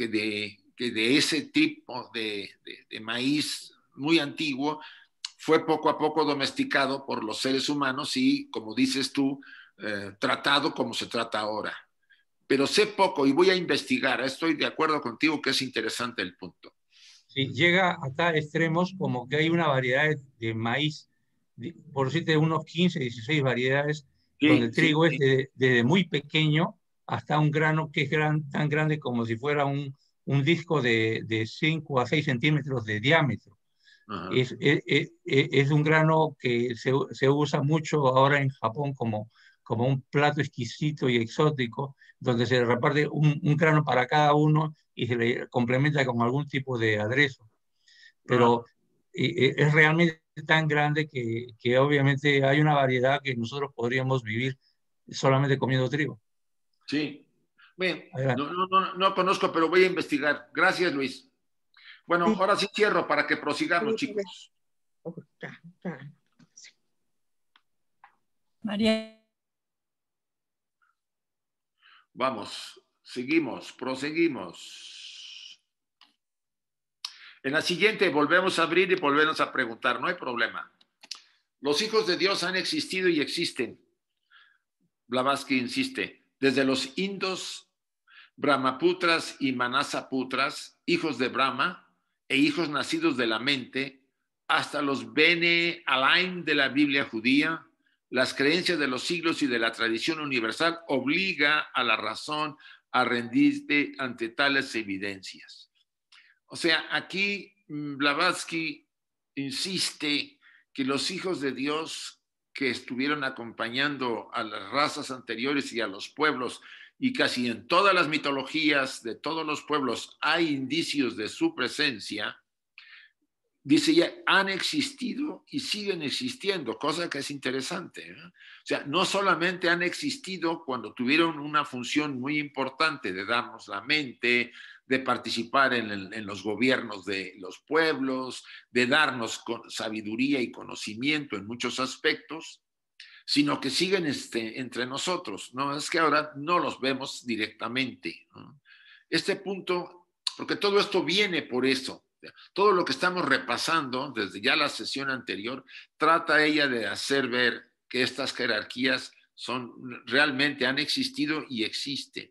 de ese tipo de maíz muy antiguo fue poco a poco domesticado por los seres humanos y, como dices tú, tratado como se trata ahora. Pero sé poco y voy a investigar. Estoy de acuerdo contigo que es interesante el punto. Sí, llega acá a extremos como que hay una variedad de maíz, por decirte unos 15, 16 variedades, donde el trigo es desde muy pequeño hasta un grano que es tan grande como si fuera un disco de 5 a 6 centímetros de diámetro. Es un grano que se usa mucho ahora en Japón como un plato exquisito y exótico, donde se reparte un grano para cada uno y se le complementa con algún tipo de aderezo. Pero es realmente tan grande que obviamente hay una variedad que nosotros podríamos vivir solamente comiendo trigo. Sí. Bien, no conozco, pero voy a investigar. Gracias, Luis. Bueno, ahora sí cierro para que prosigamos, chicos. María. Vamos, proseguimos. En la siguiente volvemos a abrir y volvemos a preguntar, no hay problema. Los hijos de Dios han existido y existen. Blavatsky insiste, desde los indos, Brahmaputras y Manasaputras, hijos de Brahma e hijos nacidos de la mente, hasta los Bene Alaim de la Biblia judía, las creencias de los siglos y de la tradición universal obliga a la razón a rendirse ante tales evidencias. O sea, aquí Blavatsky insiste que los hijos de Dios que estuvieron acompañando a las razas anteriores y a los pueblos, y casi en todas las mitologías de todos los pueblos hay indicios de su presencia, dice ya, han existido y siguen existiendo, cosa que es interesante, ¿no? O sea, no solamente han existido cuando tuvieron una función muy importante de darnos la mente, de participar en los gobiernos de los pueblos, de darnos sabiduría y conocimiento en muchos aspectos, sino que siguen entre nosotros, ¿no? Es que ahora no los vemos directamente, ¿no? Este punto, porque todo esto viene por eso. Todo lo que estamos repasando desde ya la sesión anterior, trata ella de hacer ver que estas jerarquías realmente han existido y existen.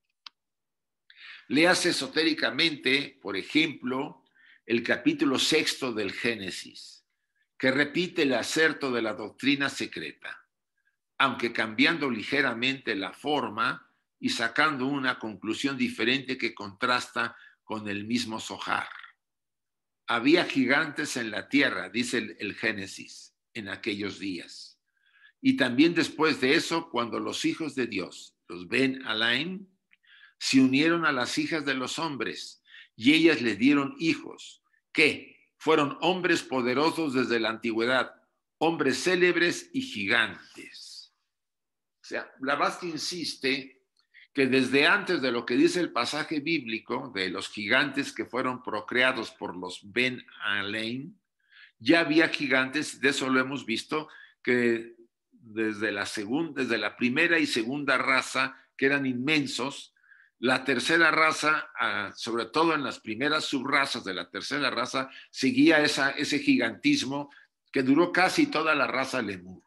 Léase esotéricamente, por ejemplo, el capítulo 6 del Génesis, que repite el acerto de la doctrina secreta, aunque cambiando ligeramente la forma y sacando una conclusión diferente que contrasta con el mismo Zohar. Había gigantes en la tierra, dice el Génesis, en aquellos días. Y también después de eso, cuando los hijos de Dios, los Ben Alaim, se unieron a las hijas de los hombres y ellas les dieron hijos, que fueron hombres poderosos desde la antigüedad, hombres célebres y gigantes. O sea, Blavatsky insiste que desde antes de lo que dice el pasaje bíblico de los gigantes que fueron procreados por los Ben Alaim, ya había gigantes. De eso lo hemos visto, que desde la primera y segunda raza, que eran inmensos, la tercera raza, sobre todo en las primeras subrazas de la tercera raza, seguía ese gigantismo que duró casi toda la raza lemur.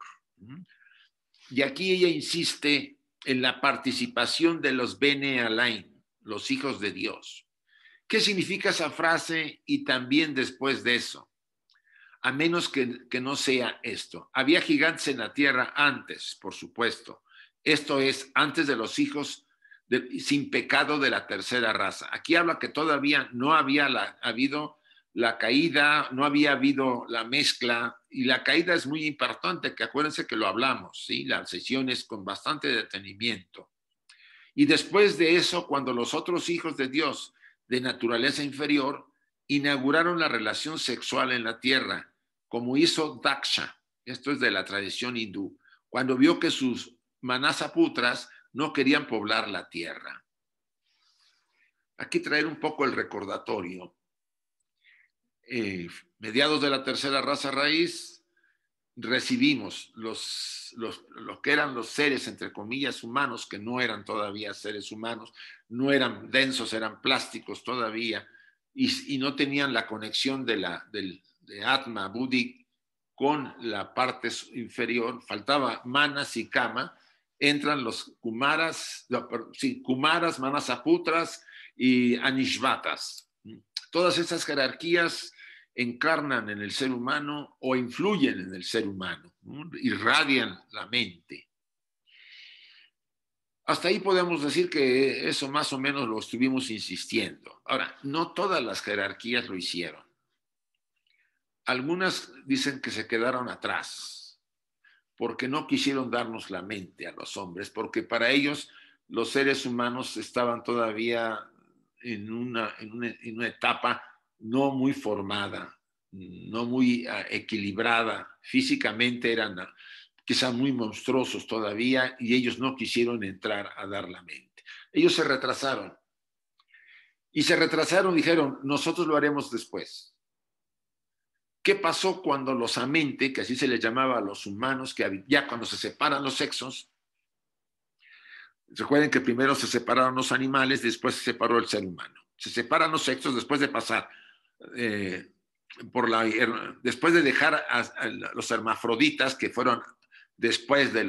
Y aquí ella insiste en la participación de los Bene Alaim, los hijos de Dios. ¿Qué significa esa frase? Y también después de eso, a menos que no sea esto. Había gigantes en la tierra antes, por supuesto. Esto es, antes de los hijos sin pecado de la tercera raza. Aquí habla que todavía no había habido la caída, no había habido la mezcla, y la caída es muy importante, que acuérdense que lo hablamos, ¿sí? Las sesiones con bastante detenimiento. Y después de eso, cuando los otros hijos de Dios de naturaleza inferior inauguraron la relación sexual en la tierra, como hizo Daksha, esto es de la tradición hindú, cuando vio que sus manasaputras no querían poblar la tierra. Aquí traer un poco el recordatorio. Mediados de la tercera raza raíz, recibimos lo que eran los seres, entre comillas, humanos, que no eran todavía seres humanos, no eran densos, eran plásticos todavía, y no tenían la conexión de Atma, Buddhi, con la parte inferior. Faltaba manas y kama. Entran los kumaras, manasaputras y anishvatas. Todas esas jerarquías encarnan en el ser humano o influyen en el ser humano, ¿no? Irradian la mente. Hasta ahí podemos decir que eso más o menos lo estuvimos insistiendo. Ahora, no todas las jerarquías lo hicieron. Algunas dicen que se quedaron atrás porque no quisieron darnos la mente a los hombres, porque para ellos los seres humanos estaban todavía en una etapa no muy formada, no muy equilibrada. Físicamente eran quizá muy monstruosos todavía y ellos no quisieron entrar a dar la mente. Ellos se retrasaron. Y se retrasaron, dijeron, nosotros lo haremos después. ¿Qué pasó cuando los amente, que así se les llamaba a los humanos, que ya cuando se separan los sexos? Recuerden que primero se separaron los animales, después se separó el ser humano. Se separan los sexos después de pasar, después de dejar a los hermafroditas, que fueron después de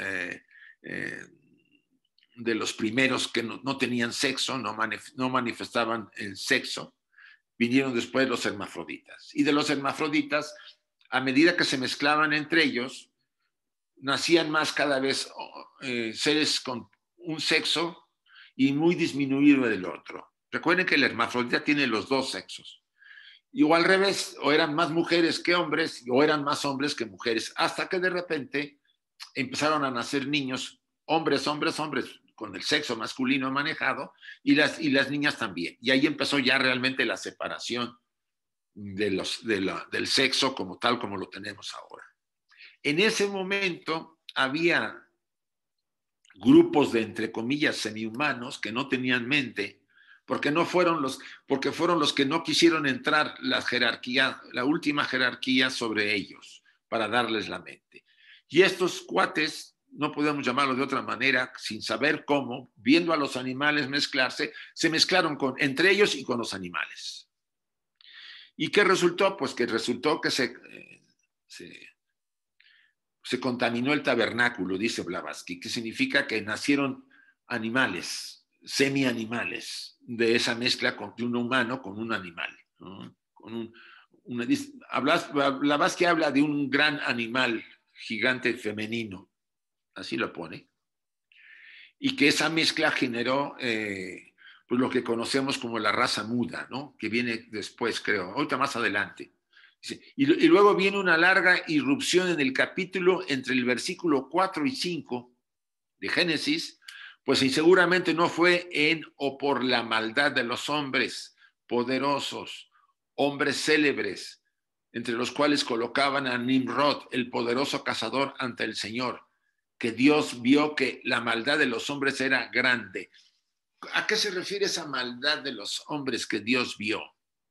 los primeros que no tenían sexo, no manifestaban el sexo. Vinieron después los hermafroditas. Y de los hermafroditas, a medida que se mezclaban entre ellos, nacían más cada vez seres con un sexo y muy disminuido del otro. Recuerden que el hermafrodita tiene los dos sexos. Y o al revés, o eran más mujeres que hombres, o eran más hombres que mujeres, hasta que de repente empezaron a nacer niños, hombres, con el sexo masculino manejado, y las niñas también. Y ahí empezó ya realmente la separación del sexo como tal, como lo tenemos ahora. En ese momento había grupos de, entre comillas, semihumanos que no tenían mente, porque fueron los que no quisieron entrar la última jerarquía sobre ellos para darles la mente. Y estos cuates, no podemos llamarlos de otra manera, sin saber cómo, viendo a los animales mezclarse, se mezclaron entre ellos y con los animales. ¿Y qué resultó? Pues que resultó que se contaminó el tabernáculo, dice Blavatsky, que significa que nacieron animales, semi-animales, de esa mezcla de un humano con un animal, ¿no? Blavatsky habla de un gran animal gigante femenino, así lo pone, y que esa mezcla generó pues lo que conocemos como la raza muda, ¿no? Que viene después, creo, ahorita más adelante. Y luego viene una larga irrupción en el capítulo entre el versículo 4 y 5 de Génesis, pues seguramente no fue en o por la maldad de los hombres poderosos, hombres célebres, entre los cuales colocaban a Nimrod, el poderoso cazador, ante el Señor, que Dios vio que la maldad de los hombres era grande. ¿A qué se refiere esa maldad de los hombres que Dios vio?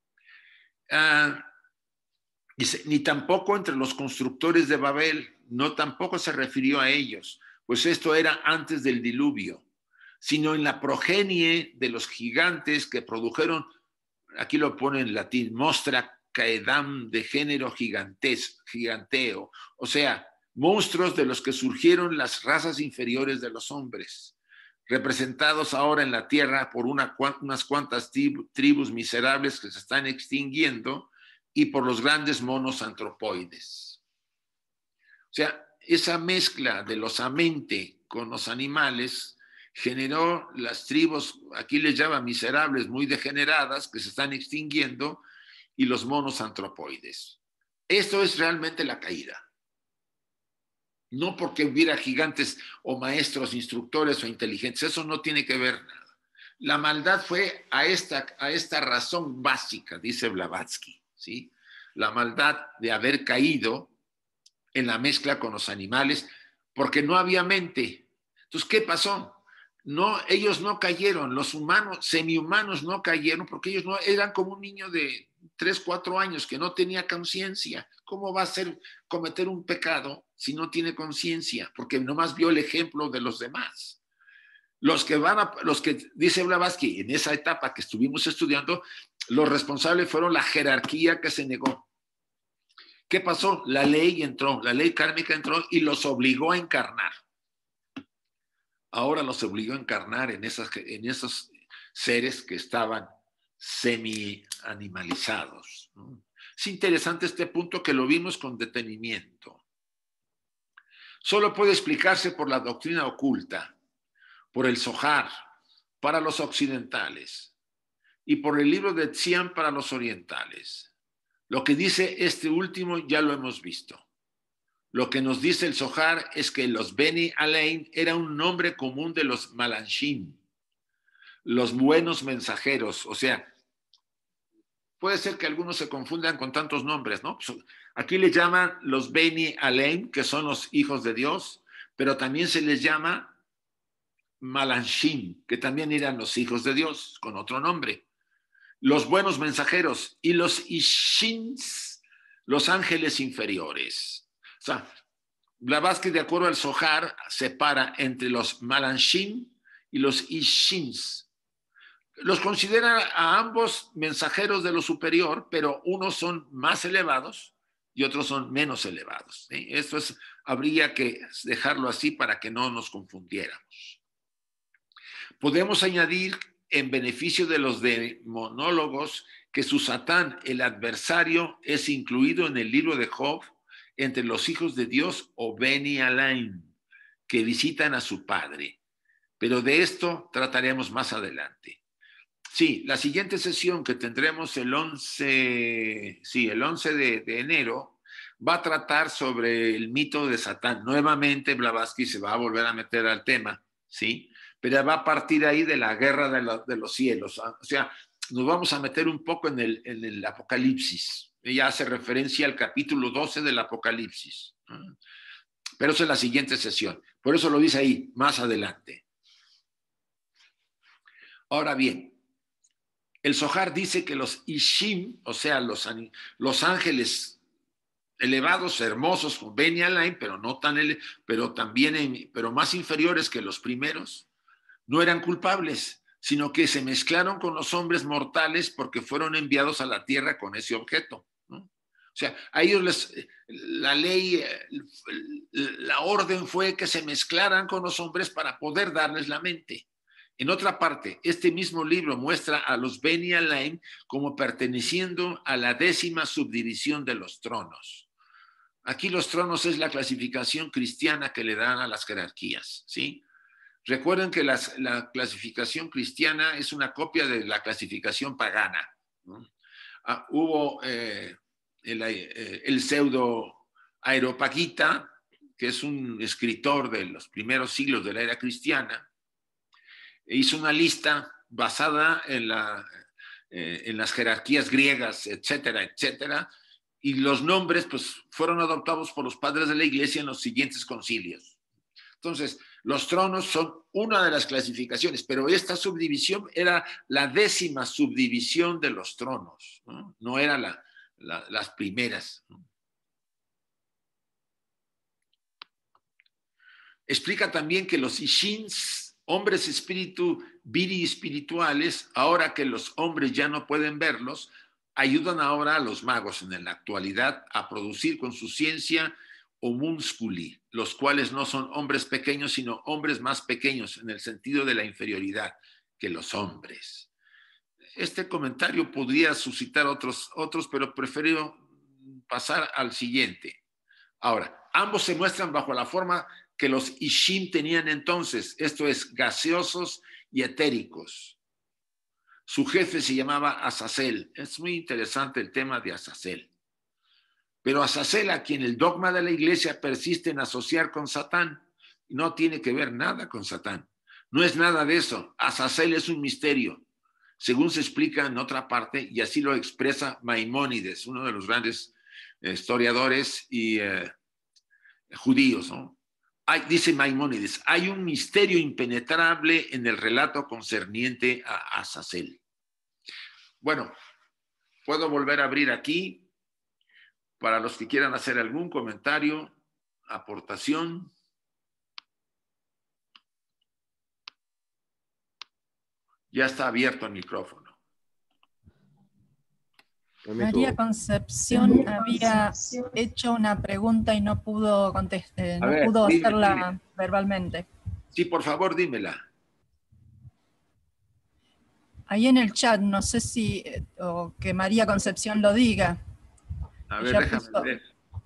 Dice, ni tampoco entre los constructores de Babel, no tampoco se refirió a ellos, pues esto era antes del diluvio, sino en la progenie de los gigantes que produjeron, aquí lo pone en latín, mostra caedam, de género giganteo, o sea, monstruos de los que surgieron las razas inferiores de los hombres, representados ahora en la tierra por unas cuantas tribus miserables que se están extinguiendo y por los grandes monos antropoides. O sea, esa mezcla de los amente con los animales generó las tribus, aquí les llaman miserables, muy degeneradas, que se están extinguiendo, y los monos antropoides. Esto es realmente la caída. No porque hubiera gigantes o maestros, instructores o inteligentes, eso no tiene que ver nada. La maldad fue a esta razón básica, dice Blavatsky, ¿sí? La maldad de haber caído en la mezcla con los animales, porque no había mente. Entonces, ¿qué pasó? No, ellos no cayeron, los humanos, semi-humanos no cayeron, porque ellos no eran como un niño de 3, 4 años que no tenía conciencia. ¿Cómo va a ser cometer un pecado si no tiene conciencia? Porque nomás vio el ejemplo de los demás. Los que dice Blavatsky, en esa etapa que estuvimos estudiando, los responsables fueron la jerarquía que se negó. ¿Qué pasó? La ley entró, la ley kármica entró y los obligó a encarnar. Ahora los obligó a encarnar en esos seres que estaban semi-animalizados, ¿no? Es interesante este punto que lo vimos con detenimiento. Solo puede explicarse por la doctrina oculta, por el Zohar para los occidentales y por el libro de Tzion para los orientales. Lo que dice este último ya lo hemos visto. Lo que nos dice el Zohar es que los Beni Alein era un nombre común de los Malanshim, los buenos mensajeros. O sea, puede ser que algunos se confundan con tantos nombres, ¿no? Aquí le llaman los Beni Alein, que son los hijos de Dios, pero también se les llama Malanshim, que también eran los hijos de Dios, con otro nombre. Los buenos mensajeros y los Ishins, los ángeles inferiores. O sea, Blavatsky, de acuerdo al Zohar, separa entre los Malanshim y los Ishins. Los considera a ambos mensajeros de lo superior, pero unos son más elevados y otros son menos elevados, ¿sí? Esto habría que dejarlo así para que no nos confundiéramos. Podemos añadir, en beneficio de los demonólogos, que su Satán, el adversario, es incluido en el libro de Job entre los hijos de Dios o Beni Alain, que visitan a su padre. Pero de esto trataremos más adelante. Sí, la siguiente sesión que tendremos el 11 de enero va a tratar sobre el mito de Satán. Nuevamente Blavatsky se va a volver a meter al tema, ¿sí? Pero va a partir ahí de la guerra de los cielos. O sea, nos vamos a meter un poco en el Apocalipsis. Ella hace referencia al capítulo 12 del Apocalipsis. Pero eso es la siguiente sesión. Por eso lo dice ahí, más adelante. Ahora bien, el Zohar dice que los Ishim, o sea, los ángeles elevados, hermosos, con Beni Alain, pero más inferiores que los primeros, no eran culpables, sino que se mezclaron con los hombres mortales porque fueron enviados a la tierra con ese objeto, ¿no? O sea, a ellos la ley, la orden fue que se mezclaran con los hombres para poder darles la mente. En otra parte, este mismo libro muestra a los Beni Alaim como perteneciendo a la 10ª subdivisión de los tronos. Aquí los tronos es la clasificación cristiana que le dan a las jerarquías, ¿sí? Recuerden que la clasificación cristiana es una copia de la clasificación pagana, ¿no? Hubo el pseudo Areopagita, que es un escritor de los primeros siglos de la era cristiana, hizo una lista basada en las jerarquías griegas, etcétera, etcétera, y los nombres pues, fueron adoptados por los padres de la iglesia en los siguientes concilios. Entonces, los tronos son una de las clasificaciones, pero esta subdivisión era la 10ª subdivisión de los tronos, ¿no? No era las primeras, ¿no? Explica también que los Ishins, hombres espíritu, viri espirituales, ahora que los hombres ya no pueden verlos, ayudan ahora a los magos en la actualidad a producir con su ciencia homúnsculi, los cuales no son hombres pequeños, sino hombres más pequeños en el sentido de la inferioridad que los hombres. Este comentario podría suscitar otros, pero prefiero pasar al siguiente. Ahora, ambos se muestran bajo la forma que los Ishim tenían entonces, esto es, gaseosos y etéricos. Su jefe se llamaba Azazel. Es muy interesante el tema de Azazel. Pero Azazel, a quien el dogma de la iglesia persiste en asociar con Satán, no tiene que ver nada con Satán. No es nada de eso. Azazel es un misterio, según se explica en otra parte, y así lo expresa Maimónides, uno de los grandes historiadores y judíos, ¿no? Dice Maimónides, hay un misterio impenetrable en el relato concerniente a Azazel. Bueno, puedo volver a abrir aquí para los que quieran hacer algún comentario, aportación. Ya está abierto el micrófono. María Concepción había hecho una pregunta y no pudo contestar, no pudo hacerla verbalmente. Sí, por favor, dímela. Ahí en el chat, no sé si o que María Concepción lo diga. A ver, déjame ver.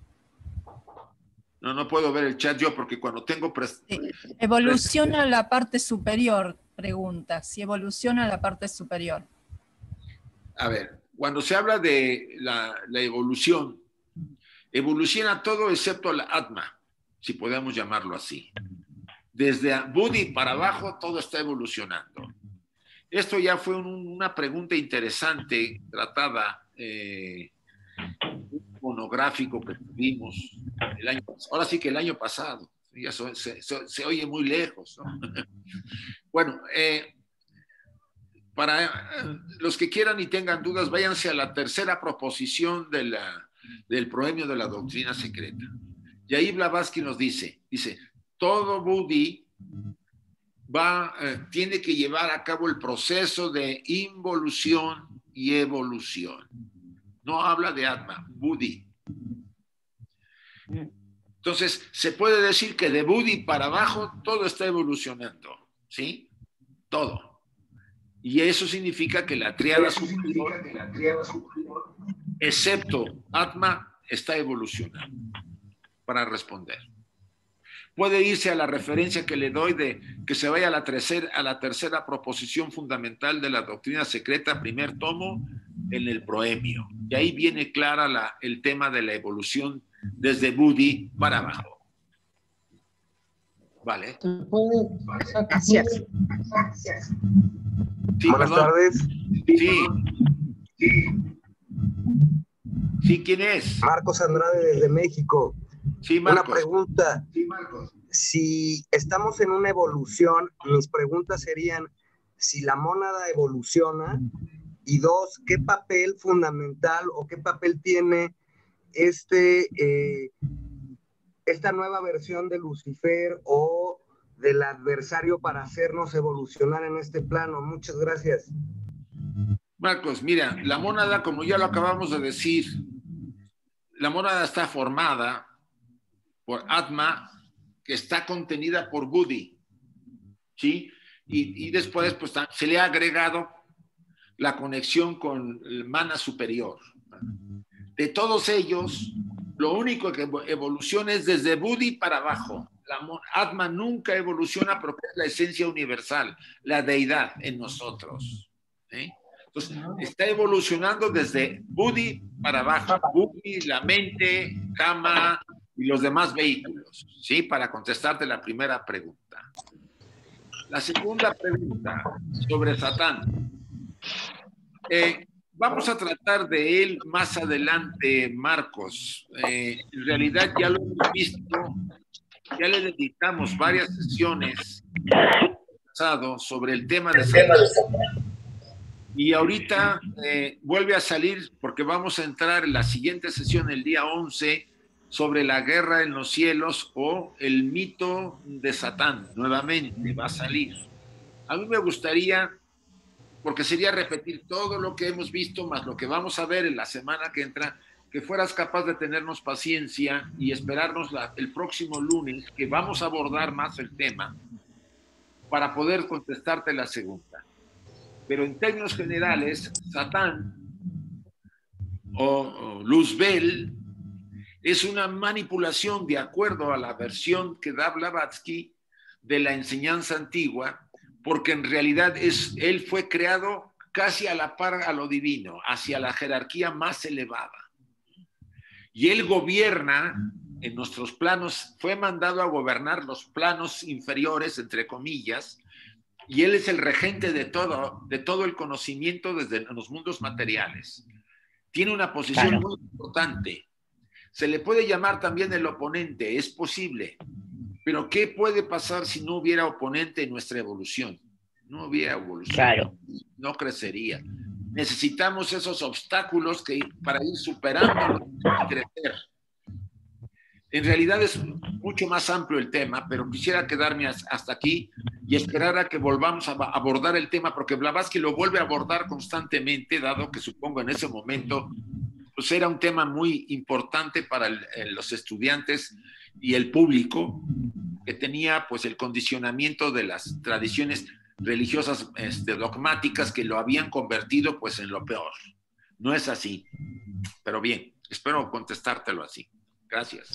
No puedo ver el chat yo porque cuando tengo... Sí. Evoluciona la parte superior, pregunta. Si evoluciona la parte superior. A ver, cuando se habla de la evolución, evoluciona todo excepto la Atma, si podemos llamarlo así. Desde Buddhi para abajo todo está evolucionando. Esto ya fue una pregunta interesante tratada un monográfico que tuvimos el año pasado. Ahora sí que el año pasado. Ya se oye muy lejos, ¿no? Bueno, para los que quieran y tengan dudas, váyanse a la tercera proposición del proemio de la doctrina secreta. Y ahí Blavatsky nos dice, todo Buddhi tiene que llevar a cabo el proceso de involución y evolución. No habla de Atma, Buddhi. Entonces, se puede decir que de Buddhi para abajo todo está evolucionando, ¿sí? Todo. Y eso significa que la tríada superior, excepto Atma, está evolucionando para responder. Puede irse a la referencia que le doy de que se vaya a la tercera proposición fundamental de la doctrina secreta, primer tomo, en el proemio. Y ahí viene clara el tema de la evolución desde Buddhi para abajo. Vale. Gracias. Sí, buenas tardes. Sí, ¿quién es? Marcos Andrade desde México. Sí, Marcos. Una pregunta. Sí, Marcos. Si estamos en una evolución, mis preguntas serían si la mónada evoluciona y dos, ¿qué papel fundamental o qué papel tiene esta nueva versión de Lucifer o del adversario para hacernos evolucionar en este plano? Muchas gracias. Marcos, mira, la mónada, como ya lo acabamos de decir, la mónada está formada por Atma, que está contenida por Buddhi, ¿sí? Y después pues, se le ha agregado la conexión con el mana superior. De todos ellos, lo único que evoluciona es desde Buddhi para abajo. La Atma nunca evoluciona porque es la esencia universal, la deidad en nosotros. ¿Sí? Entonces, está evolucionando desde Buddhi para abajo. Buddhi, la mente, Kama y los demás vehículos, ¿sí? Para contestarte la primera pregunta. La segunda pregunta sobre Satán. Vamos a tratar de él más adelante, Marcos. En realidad ya lo hemos visto, ya le dedicamos varias sesiones sobre el tema de Satán. Y ahorita vuelve a salir porque vamos a entrar en la siguiente sesión, el día 11, sobre la guerra en los cielos o el mito de Satán. Nuevamente va a salir. A mí me gustaría, porque sería repetir todo lo que hemos visto, más lo que vamos a ver en la semana que entra, que fueras capaz de tenernos paciencia y esperarnos el próximo lunes, que vamos a abordar más el tema, para poder contestarte la segunda. Pero en términos generales, Satán o Luzbel es una manipulación de acuerdo a la versión que da Blavatsky de la enseñanza antigua, porque en realidad él fue creado casi a la par a lo divino, hacia la jerarquía más elevada. Y él gobierna en nuestros planos, fue mandado a gobernar los planos inferiores, entre comillas, y él es el regente de todo el conocimiento desde los mundos materiales. Tiene una posición muy importante. Se le puede llamar también el oponente, es posible. Pero ¿qué puede pasar si no hubiera oponente en nuestra evolución? No hubiera evolución, no crecería. Necesitamos esos obstáculos para ir superando y crecer. En realidad es mucho más amplio el tema, pero quisiera quedarme hasta aquí y esperar a que volvamos a abordar el tema, porque Blavatsky lo vuelve a abordar constantemente, dado que supongo en ese momento pues era un tema muy importante para los estudiantes y el público, que tenía pues el condicionamiento de las tradiciones religiosas dogmáticas que lo habían convertido pues en lo peor. No es así, pero bien, espero contestártelo así. Gracias.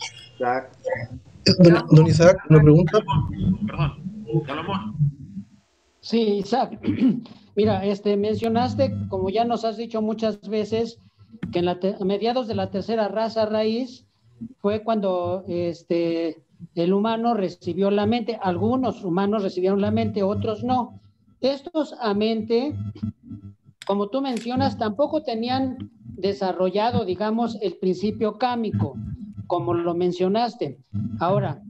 Don Isaac, ¿una pregunta? Perdón, Salomón. Sí, Isaac. Mira, mencionaste, como ya nos has dicho muchas veces, que a mediados de la tercera raza raíz fue cuando el humano recibió la mente. Algunos humanos recibieron la mente, otros no. Estos a mente, como tú mencionas, tampoco tenían desarrollado, digamos, el principio cámico, como lo mencionaste. Ahora,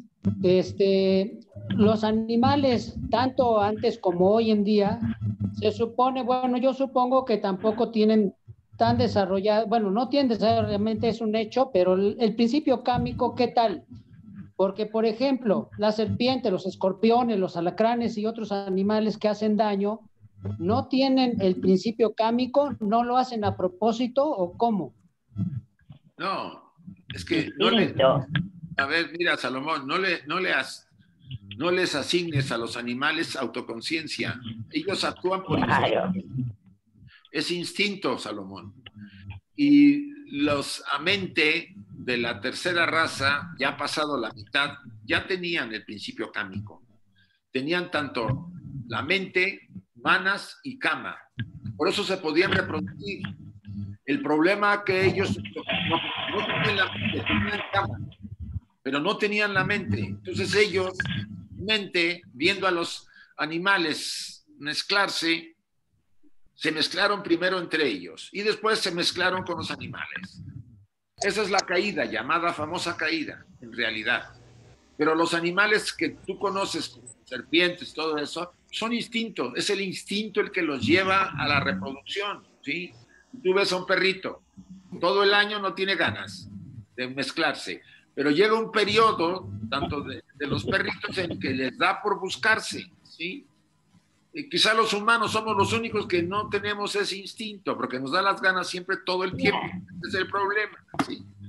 los animales, tanto antes como hoy en día, se supone, bueno, yo supongo que tampoco tienen tan desarrollado, bueno, no tienen desarrollado, es un hecho, pero el principio cámico, ¿qué tal? Porque, por ejemplo, la serpiente, los escorpiones, los alacranes y otros animales que hacen daño, ¿no tienen el principio cámico? ¿No lo hacen a propósito o cómo? No, es que a ver, mira, Salomón, no les asignes a los animales autoconciencia. Ellos actúan por instinto. Es instinto, Salomón. Y los amente de la tercera raza, ya pasado la mitad, ya tenían el principio cámico. Tenían tanto la mente, manas y kama. Por eso se podían reproducir. El problema que ellos no tenían la mente, tenían kama, pero no tenían la mente. Entonces ellos, mente, viendo a los animales mezclarse, se mezclaron primero entre ellos y después se mezclaron con los animales. Esa es la caída, llamada famosa caída, en realidad. Pero los animales que tú conoces, serpientes, todo eso, son instintos. Es el instinto el que los lleva a la reproducción, ¿sí? Tú ves a un perrito, todo el año no tiene ganas de mezclarse, pero llega un periodo, tanto de los perritos, en que les da por buscarse, ¿sí? Y quizá los humanos somos los únicos que no tenemos ese instinto, porque nos da las ganas siempre todo el tiempo. Ese es el problema, ¿sí?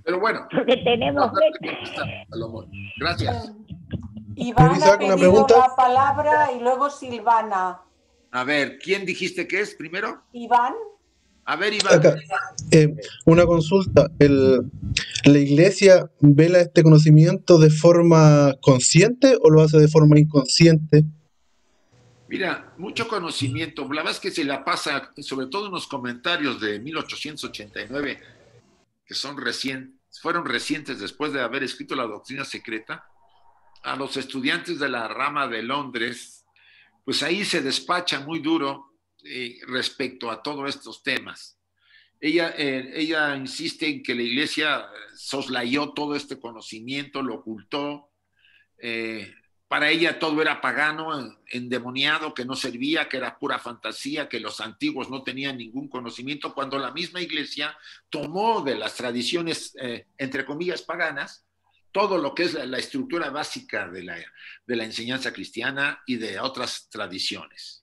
Pero bueno. Porque tenemos Salomón. Gracias. Iván ha pedido la palabra y luego Silvana. A ver, ¿quién dijiste que es primero? Iván. A ver, Iván. Acá, una consulta. ¿La iglesia vela este conocimiento de forma consciente o lo hace de forma inconsciente? Mira, mucho conocimiento. La verdad es que se la pasa, sobre todo en los comentarios de 1889, que fueron recientes después de haber escrito la doctrina secreta, a los estudiantes de la rama de Londres, pues ahí se despacha muy duro respecto a todos estos temas. Ella insiste en que la iglesia soslayó todo este conocimiento, lo ocultó. Para ella todo era pagano, endemoniado, que no servía, que era pura fantasía, que los antiguos no tenían ningún conocimiento, cuando la misma iglesia tomó de las tradiciones, entre comillas, paganas, todo lo que es la estructura básica de la enseñanza cristiana y de otras tradiciones.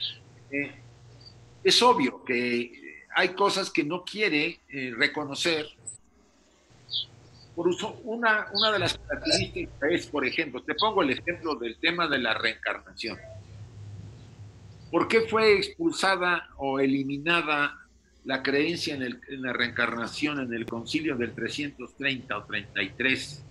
Es obvio que hay cosas que no quiere reconocer. Por eso, una de las características es, por ejemplo, te pongo el ejemplo del tema de la reencarnación. ¿Por qué fue expulsada o eliminada la creencia en la reencarnación en el concilio del 330 o 33?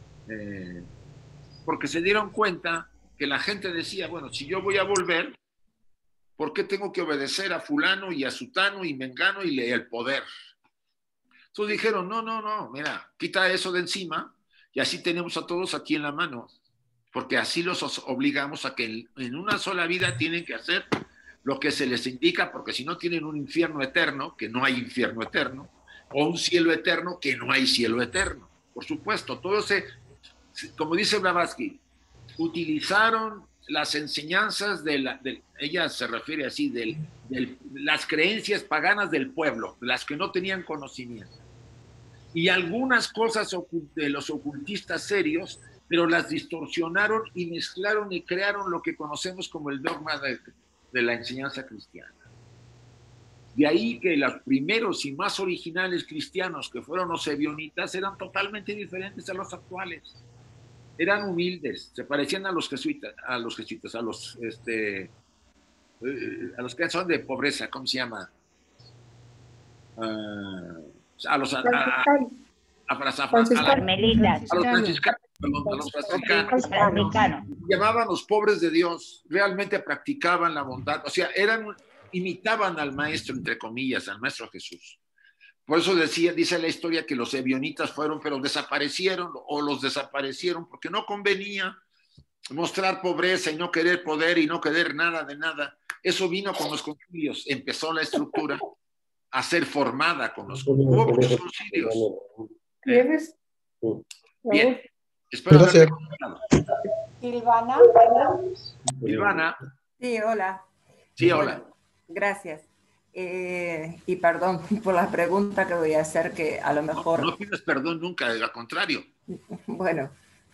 Porque se dieron cuenta que la gente decía, bueno, si yo voy a volver, ¿por qué tengo que obedecer a fulano y a sutano y mengano y el poder? Entonces dijeron, no, mira, quita eso de encima y así tenemos a todos aquí en la mano, porque así los obligamos a que en una sola vida tienen que hacer lo que se les indica, porque si no tienen un infierno eterno, que no hay infierno eterno, o un cielo eterno, que no hay cielo eterno. Por supuesto, todo como dice Blavatsky, utilizaron las enseñanzas ella se refiere así, de las creencias paganas del pueblo, las que no tenían conocimiento. Y algunas cosas de los ocultistas serios, pero las distorsionaron y mezclaron y crearon lo que conocemos como el dogma de la enseñanza cristiana. De ahí que los primeros y más originales cristianos, que fueron los ebionitas, eran totalmente diferentes a los actuales. Eran humildes, se parecían a los jesuitas, a los que son de pobreza, ¿cómo se llama? A los franciscanos. Llamaban los pobres de Dios, realmente practicaban la bondad, o sea, imitaban al maestro, entre comillas, al maestro Jesús. Por eso dice la historia que los ebionitas fueron, pero desaparecieron, o los desaparecieron porque no convenía mostrar pobreza y no querer poder y no querer nada de nada. Eso vino con los concilios, empezó la estructura a ser formada con los concilios. Bien, espero haber comentado. Silvana. Sí, hola. Sí, hola. Bueno, gracias. Y perdón por la pregunta que voy a hacer, que a lo mejor... No pides perdón nunca, al contrario. Bueno,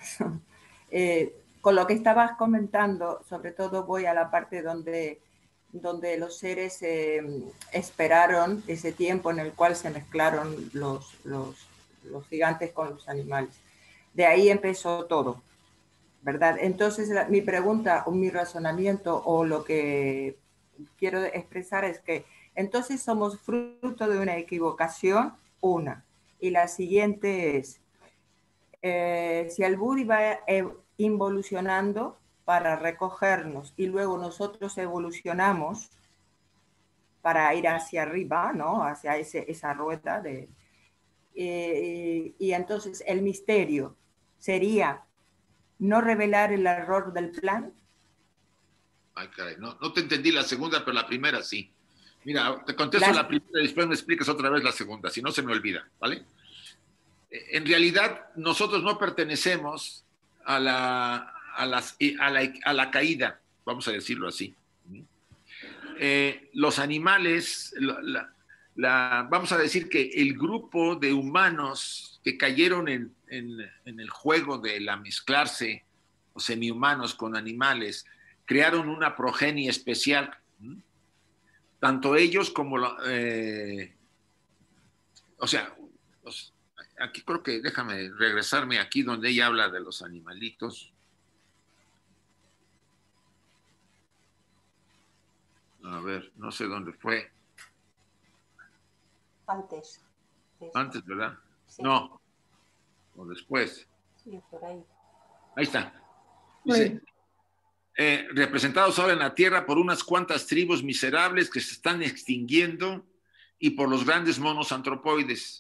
con lo que estabas comentando, sobre todo voy a la parte donde los seres esperaron ese tiempo en el cual se mezclaron los gigantes con los animales. De ahí empezó todo, ¿verdad? Entonces mi pregunta o mi razonamiento o lo que quiero expresar es que entonces somos fruto de una equivocación, una. Y la siguiente es, si el Buda va involucionando para recogernos y luego nosotros evolucionamos para ir hacia arriba, ¿no? Hacia esa rueda. Y entonces el misterio sería no revelar el error del plan. Ay, caray, no te entendí la segunda, pero la primera sí. Mira, te contesto la primera y después me explicas otra vez la segunda, si no se me olvida, ¿vale? En realidad, nosotros no pertenecemos a la caída, vamos a decirlo así. Los animales, vamos a decir que el grupo de humanos que cayeron en el juego de la mezclarse, o semihumanos con animales, crearon una progenie especial. Tanto ellos como aquí creo que, déjame regresarme aquí donde ella habla de los animalitos. A ver, no sé dónde fue. Antes. Antes, ¿verdad? Sí. No. O después. Sí, por ahí. Ahí está. Dice, representados ahora en la tierra por unas cuantas tribus miserables que se están extinguiendo y por los grandes monos antropoides.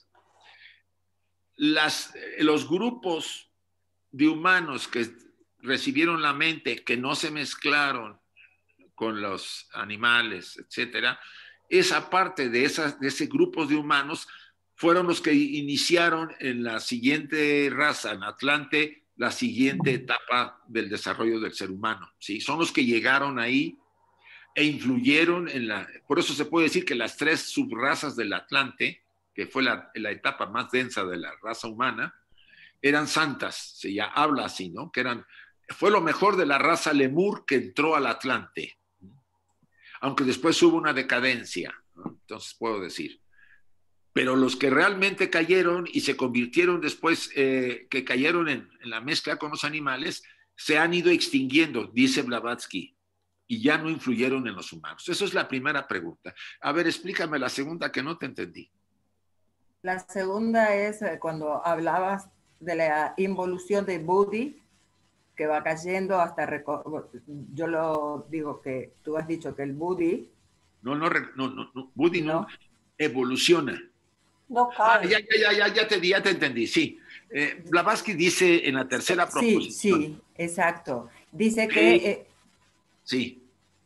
Los grupos de humanos que recibieron la mente, que no se mezclaron con los animales, etcétera, esa parte de ese grupo de humanos fueron los que iniciaron en la siguiente raza, en Atlante, la siguiente etapa del desarrollo del ser humano. ¿Sí? Son los que llegaron ahí e influyeron en por eso se puede decir que las 3 subrazas del Atlante, que fue la etapa más densa de la raza humana, eran santas, se ya habla así, ¿no? Fue lo mejor de la raza lemur que entró al Atlante, aunque después hubo una decadencia, ¿no? Entonces puedo decir. Pero los que realmente cayeron y se convirtieron después, que cayeron en la mezcla con los animales, se han ido extinguiendo, dice Blavatsky, y ya no influyeron en los humanos. Esa es la primera pregunta. A ver, explícame la segunda, que no te entendí. La segunda es cuando hablabas de la involución de Buddhi, que va cayendo hasta... Yo lo digo que tú has dicho que el Buddhi... No, Buddhi no evoluciona. No cae. Ya te entendí, sí. Blavatsky dice en la tercera proposición. Sí, exacto. Dice que... sí.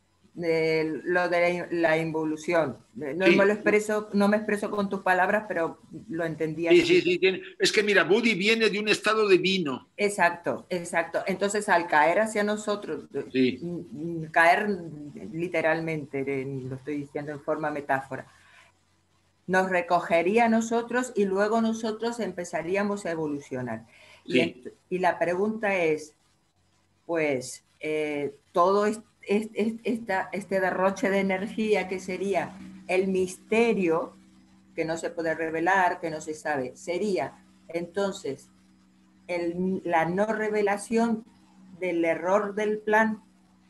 Lo de la involución. No me expreso con tus palabras, pero lo entendía. Sí. Es que mira, Buddhi viene de un estado divino. Exacto. Entonces, al caer hacia nosotros, caer literalmente, lo estoy diciendo en forma metáfora, nos recogería a nosotros y luego nosotros empezaríamos a evolucionar. Sí. Y la pregunta es, pues, todo este derroche de energía que sería el misterio que no se puede revelar, que no se sabe, sería entonces la no revelación del error del plan.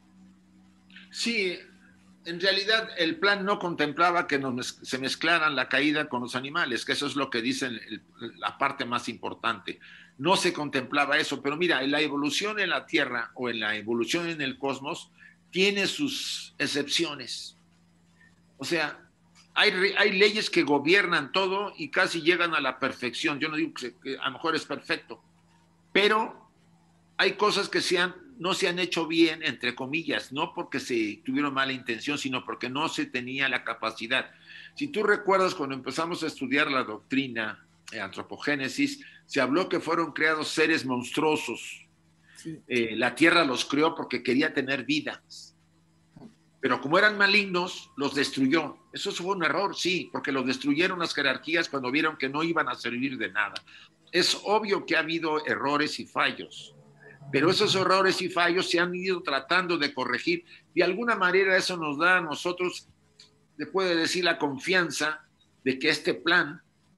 Sí, en realidad el plan no contemplaba que se mezclaran la caída con los animales, que eso es lo que dicen la parte más importante. No se contemplaba eso, pero mira, la evolución en la Tierra o en la evolución en el cosmos tiene sus excepciones. O sea, hay leyes que gobiernan todo y casi llegan a la perfección. Yo no digo que a lo mejor es perfecto, pero hay cosas que no se han hecho bien, entre comillas, no porque se tuvieron mala intención, sino porque no se tenía la capacidad. Si tú recuerdas, cuando empezamos a estudiar la doctrina de antropogénesis, se habló que fueron creados seres monstruosos. Sí. La Tierra los creó porque quería tener vida, pero como eran malignos, los destruyó. Eso fue un error, sí, porque los destruyeron las jerarquías cuando vieron que no iban a servir de nada. Es obvio que ha habido errores y fallos, pero esos errores y fallos se han ido tratando de corregir. De alguna manera eso nos da a nosotros, le puede decir, la confianza de que este plan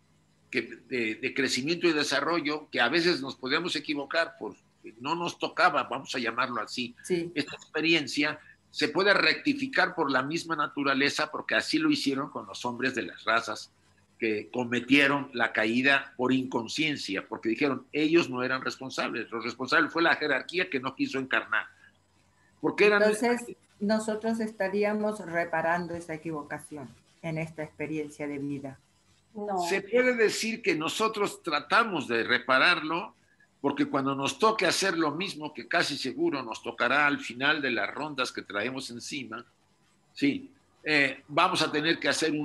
de crecimiento y desarrollo, que a veces nos podemos equivocar por no nos tocaba, vamos a llamarlo así, sí. Esta experiencia se puede rectificar por la misma naturaleza, porque así lo hicieron con los hombres de las razas que cometieron la caída por inconsciencia, porque dijeron, ellos no eran responsables, los responsables fue la jerarquía que no quiso encarnar. Porque entonces, nosotros estaríamos reparando esa equivocación en esta experiencia de vida. No. Se puede decir que nosotros tratamos de repararlo, porque cuando nos toque hacer lo mismo, que casi seguro nos tocará al final de las rondas que traemos encima, sí, vamos a tener que hacer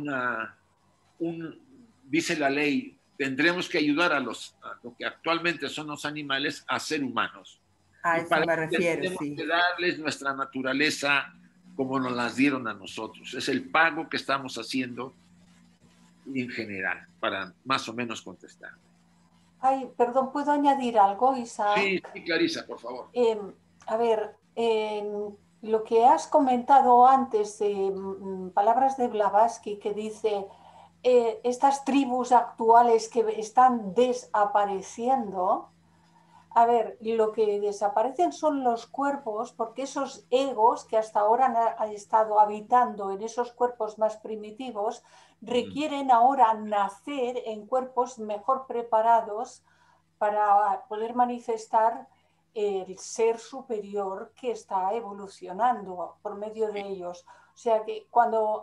dice la ley, tendremos que ayudar a lo que actualmente son los animales a ser humanos. A eso me refiero, tenemos que darles nuestra naturaleza como nos las dieron a nosotros. Es el pago que estamos haciendo en general, para más o menos contestar. Ay, perdón, ¿puedo añadir algo, Isaac? Sí, Clarisa, por favor. A ver, lo que has comentado antes, palabras de Blavatsky que dice estas tribus actuales que están desapareciendo, a ver, lo que desaparecen son los cuerpos, porque esos egos que hasta ahora han estado habitando en esos cuerpos más primitivos requieren ahora nacer en cuerpos mejor preparados para poder manifestar el ser superior que está evolucionando por medio de ellos. O sea que cuando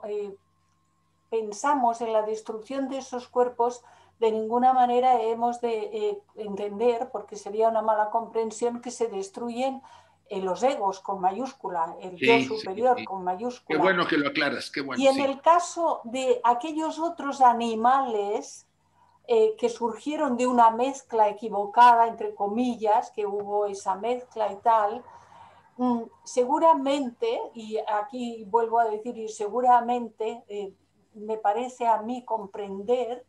pensamos en la destrucción de esos cuerpos, de ninguna manera hemos de entender, porque sería una mala comprensión, que se destruyen los egos con mayúscula, el yo superior con mayúscula. Qué bueno que lo aclaras, qué bueno. Y en el caso de aquellos otros animales que surgieron de una mezcla equivocada, entre comillas, que hubo esa mezcla y tal, seguramente, y aquí vuelvo a decir, y seguramente me parece a mí comprender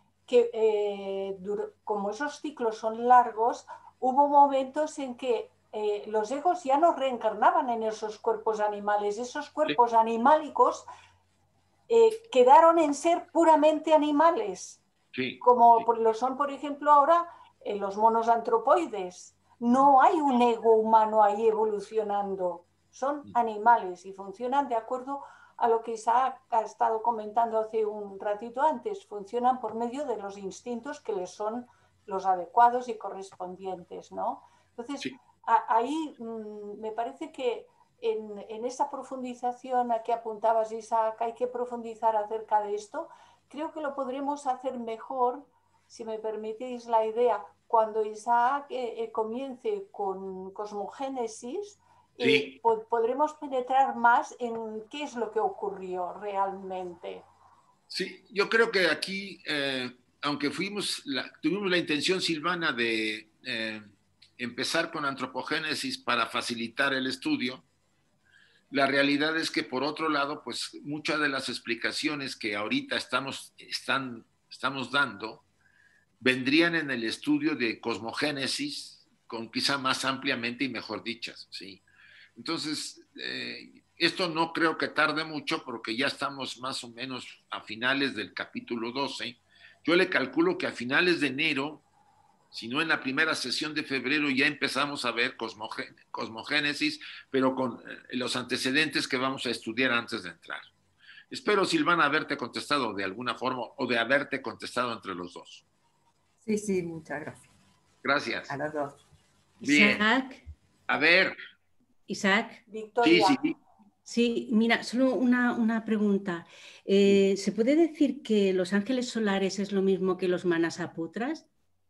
que como esos ciclos son largos, hubo momentos en que los egos ya no reencarnaban en esos cuerpos animales, esos cuerpos animálicos quedaron en ser puramente animales, como lo son, por ejemplo, ahora los monos antropoides. No hay un ego humano ahí evolucionando, son animales y funcionan de acuerdo a lo que Isaac ha estado comentando hace un ratito antes, funcionan por medio de los instintos que les son los adecuados y correspondientes, ¿no? Entonces, ahí me parece que en esa profundización a que apuntabas, Isaac, hay que profundizar acerca de esto. Creo que lo podremos hacer mejor, si me permitís la idea, cuando Isaac comience con Cosmogénesis. Podremos penetrar más en qué es lo que ocurrió realmente. Sí, yo creo que aquí, aunque tuvimos la intención, Silvana, de empezar con antropogénesis para facilitar el estudio, la realidad es que, por otro lado, pues muchas de las explicaciones que ahorita estamos dando vendrían en el estudio de cosmogénesis, con quizá más ampliamente y mejor dichas, ¿sí? Entonces, esto no creo que tarde mucho, porque ya estamos más o menos a finales del capítulo 12. Yo le calculo que a finales de enero, si no en la primera sesión de febrero, ya empezamos a ver cosmogénesis, pero con los antecedentes que vamos a estudiar antes de entrar. Espero, Silvana, haberte contestado de alguna forma, o de haberte contestado entre los dos. Sí, sí, muchas gracias. Gracias. A los dos. Bien. Isaac. A ver. Isaac. Victoria. Sí. Sí, mira, solo una pregunta. ¿Se puede decir que los ángeles solares es lo mismo que los manasaputras?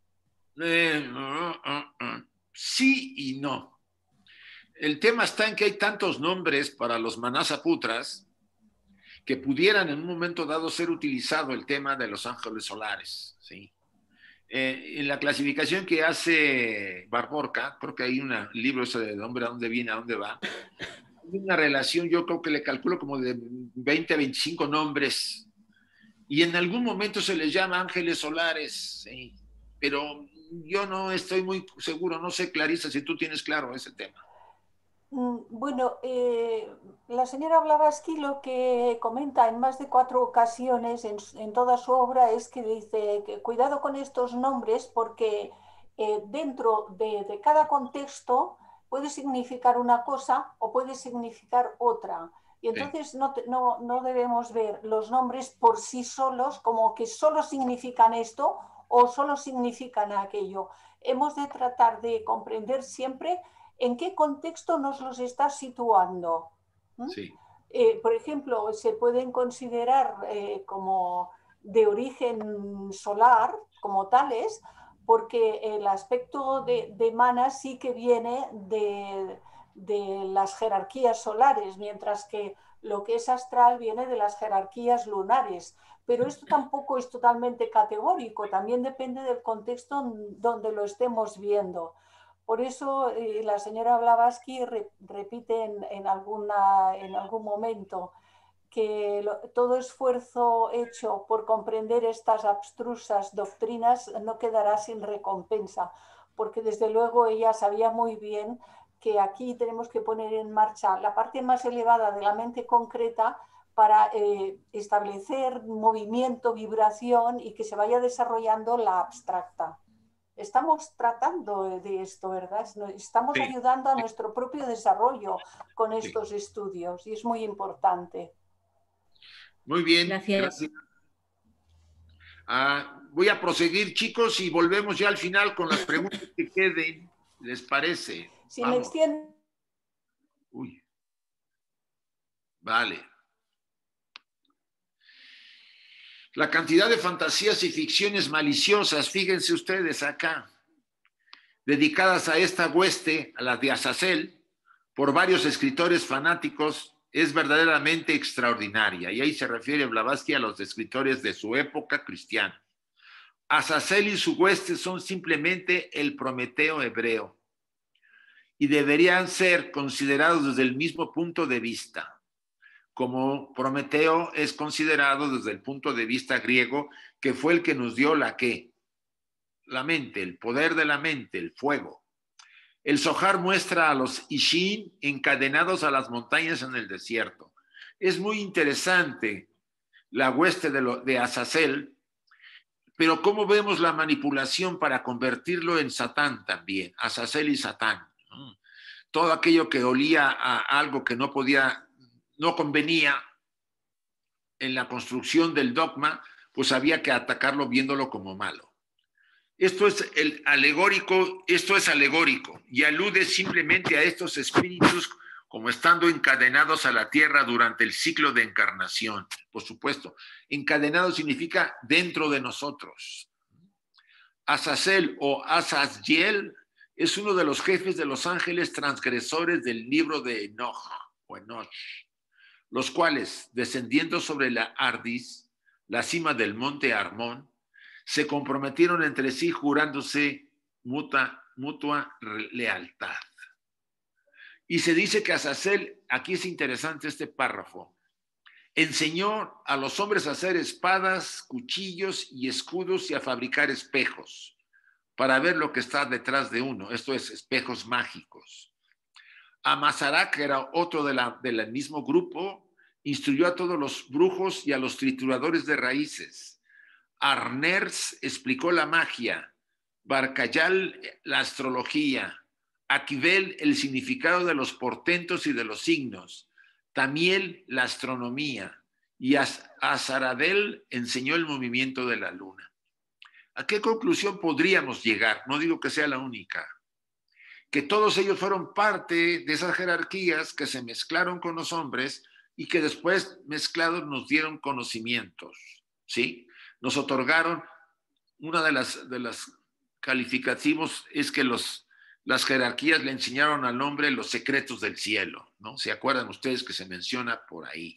Sí y no. El tema está en que hay tantos nombres para los manasaputras que pudieran en un momento dado ser utilizado el tema de los ángeles solares, ¿sí? En la clasificación que hace Barborca, creo que hay un libro ese de hombre a dónde viene, a dónde va, hay una relación, yo creo que le calculo como de 20 a 25 nombres, y en algún momento se les llama ángeles solares, ¿sí? Pero yo no estoy muy seguro, no sé, Clarisa, si tú tienes claro ese tema. Bueno, la señora Blavatsky lo que comenta en más de 4 ocasiones en toda su obra es que dice que cuidado con estos nombres, porque dentro de cada contexto puede significar una cosa o puede significar otra. Y entonces no debemos ver los nombres por sí solos como que solo significan esto o solo significan aquello. Hemos de tratar de comprender siempre en qué contexto nos los está situando. Sí. Por ejemplo, se pueden considerar como de origen solar, como tales, porque el aspecto de Manas sí que viene de las jerarquías solares, mientras que lo que es astral viene de las jerarquías lunares. Pero esto tampoco es totalmente categórico, también depende del contexto donde lo estemos viendo. Por eso la señora Blavatsky repite en algún momento que todo esfuerzo hecho por comprender estas abstrusas doctrinas no quedará sin recompensa, porque desde luego ella sabía muy bien que aquí tenemos que poner en marcha la parte más elevada de la mente concreta para establecer movimiento, vibración y que se vaya desarrollando la abstracta. Estamos tratando de esto, ¿verdad? Estamos ayudando a nuestro propio desarrollo con estos estudios y es muy importante. Muy bien. Gracias. Voy a proseguir, chicos, y volvemos ya al final con las preguntas que queden. ¿Les parece? Si me extiendo. Uy. Vale. La cantidad de fantasías y ficciones maliciosas, fíjense ustedes acá, dedicadas a esta hueste, a la de Azazel, por varios escritores fanáticos, es verdaderamente extraordinaria. Y ahí se refiere Blavatsky a los escritores de su época cristiana. Azazel y su hueste son simplemente el Prometeo hebreo y deberían ser considerados desde el mismo punto de vista. Como Prometeo es considerado desde el punto de vista griego, que fue el que nos dio la mente, el poder de la mente, el fuego. El Zohar muestra a los Ishin encadenados a las montañas en el desierto. Es muy interesante la hueste de Azazel, pero cómo vemos la manipulación para convertirlo en Satán también, Azazel y Satán. Todo aquello que olía a algo que no convenía en la construcción del dogma, pues había que atacarlo viéndolo como malo. Esto es alegórico y alude simplemente a estos espíritus como estando encadenados a la tierra durante el ciclo de encarnación. Por supuesto, encadenado significa dentro de nosotros. Azazel o Azaziel es uno de los jefes de los ángeles transgresores del libro de Enoch, los cuales, descendiendo sobre la Ardis, la cima del monte Armón, se comprometieron entre sí jurándose mutua lealtad. Y se dice que Azazel, aquí es interesante este párrafo, enseñó a los hombres a hacer espadas, cuchillos y escudos y a fabricar espejos para ver lo que está detrás de uno, esto es, espejos mágicos. A Masarak, que era otro del mismo grupo, instruyó a todos los brujos y a los trituradores de raíces. Arners explicó la magia, Barcayal la astrología, Aquibel el significado de los portentos y de los signos, Tamiel la astronomía y Azaradel enseñó el movimiento de la luna. ¿A qué conclusión podríamos llegar? No digo que sea la única. Que todos ellos fueron parte de esas jerarquías que se mezclaron con los hombres y que después mezclados nos dieron conocimientos, ¿sí? Nos otorgaron, una de las calificativos es que las jerarquías le enseñaron al hombre los secretos del cielo, ¿no? ¿Se acuerdan ustedes que se menciona por ahí?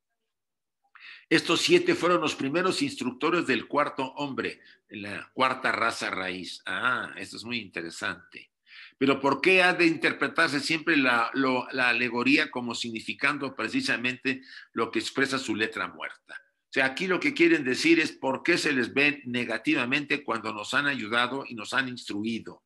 Estos 7 fueron los primeros instructores del cuarto hombre, la cuarta raza raíz. Esto es muy interesante. Pero ¿por qué ha de interpretarse siempre la alegoría como significando precisamente lo que expresa su letra muerta? O sea, aquí lo que quieren decir es por qué se les ve negativamente cuando nos han ayudado y nos han instruido.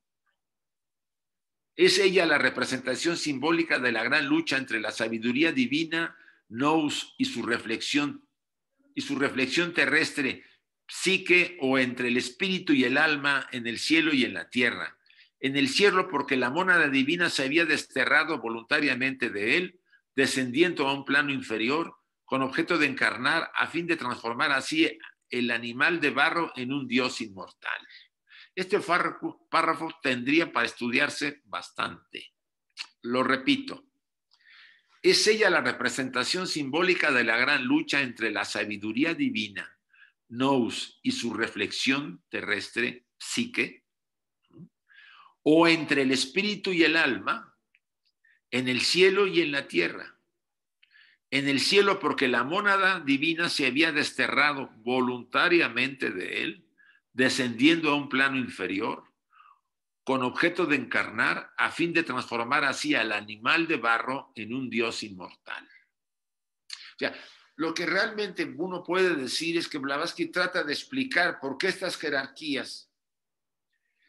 Es ella la representación simbólica de la gran lucha entre la sabiduría divina, nous, y su reflexión terrestre, psique, o entre el espíritu y el alma en el cielo y en la tierra. En el cielo porque la mónada divina se había desterrado voluntariamente de él, descendiendo a un plano inferior, con objeto de encarnar a fin de transformar así el animal de barro en un dios inmortal. Este párrafo tendría para estudiarse bastante. Lo repito. Es ella la representación simbólica de la gran lucha entre la sabiduría divina, nous, y su reflexión terrestre, psique, o entre el espíritu y el alma, en el cielo y en la tierra. En el cielo porque la mónada divina se había desterrado voluntariamente de él, descendiendo a un plano inferior, con objeto de encarnar a fin de transformar así al animal de barro en un dios inmortal. O sea, lo que realmente uno puede decir es que Blavatsky trata de explicar por qué estas jerarquías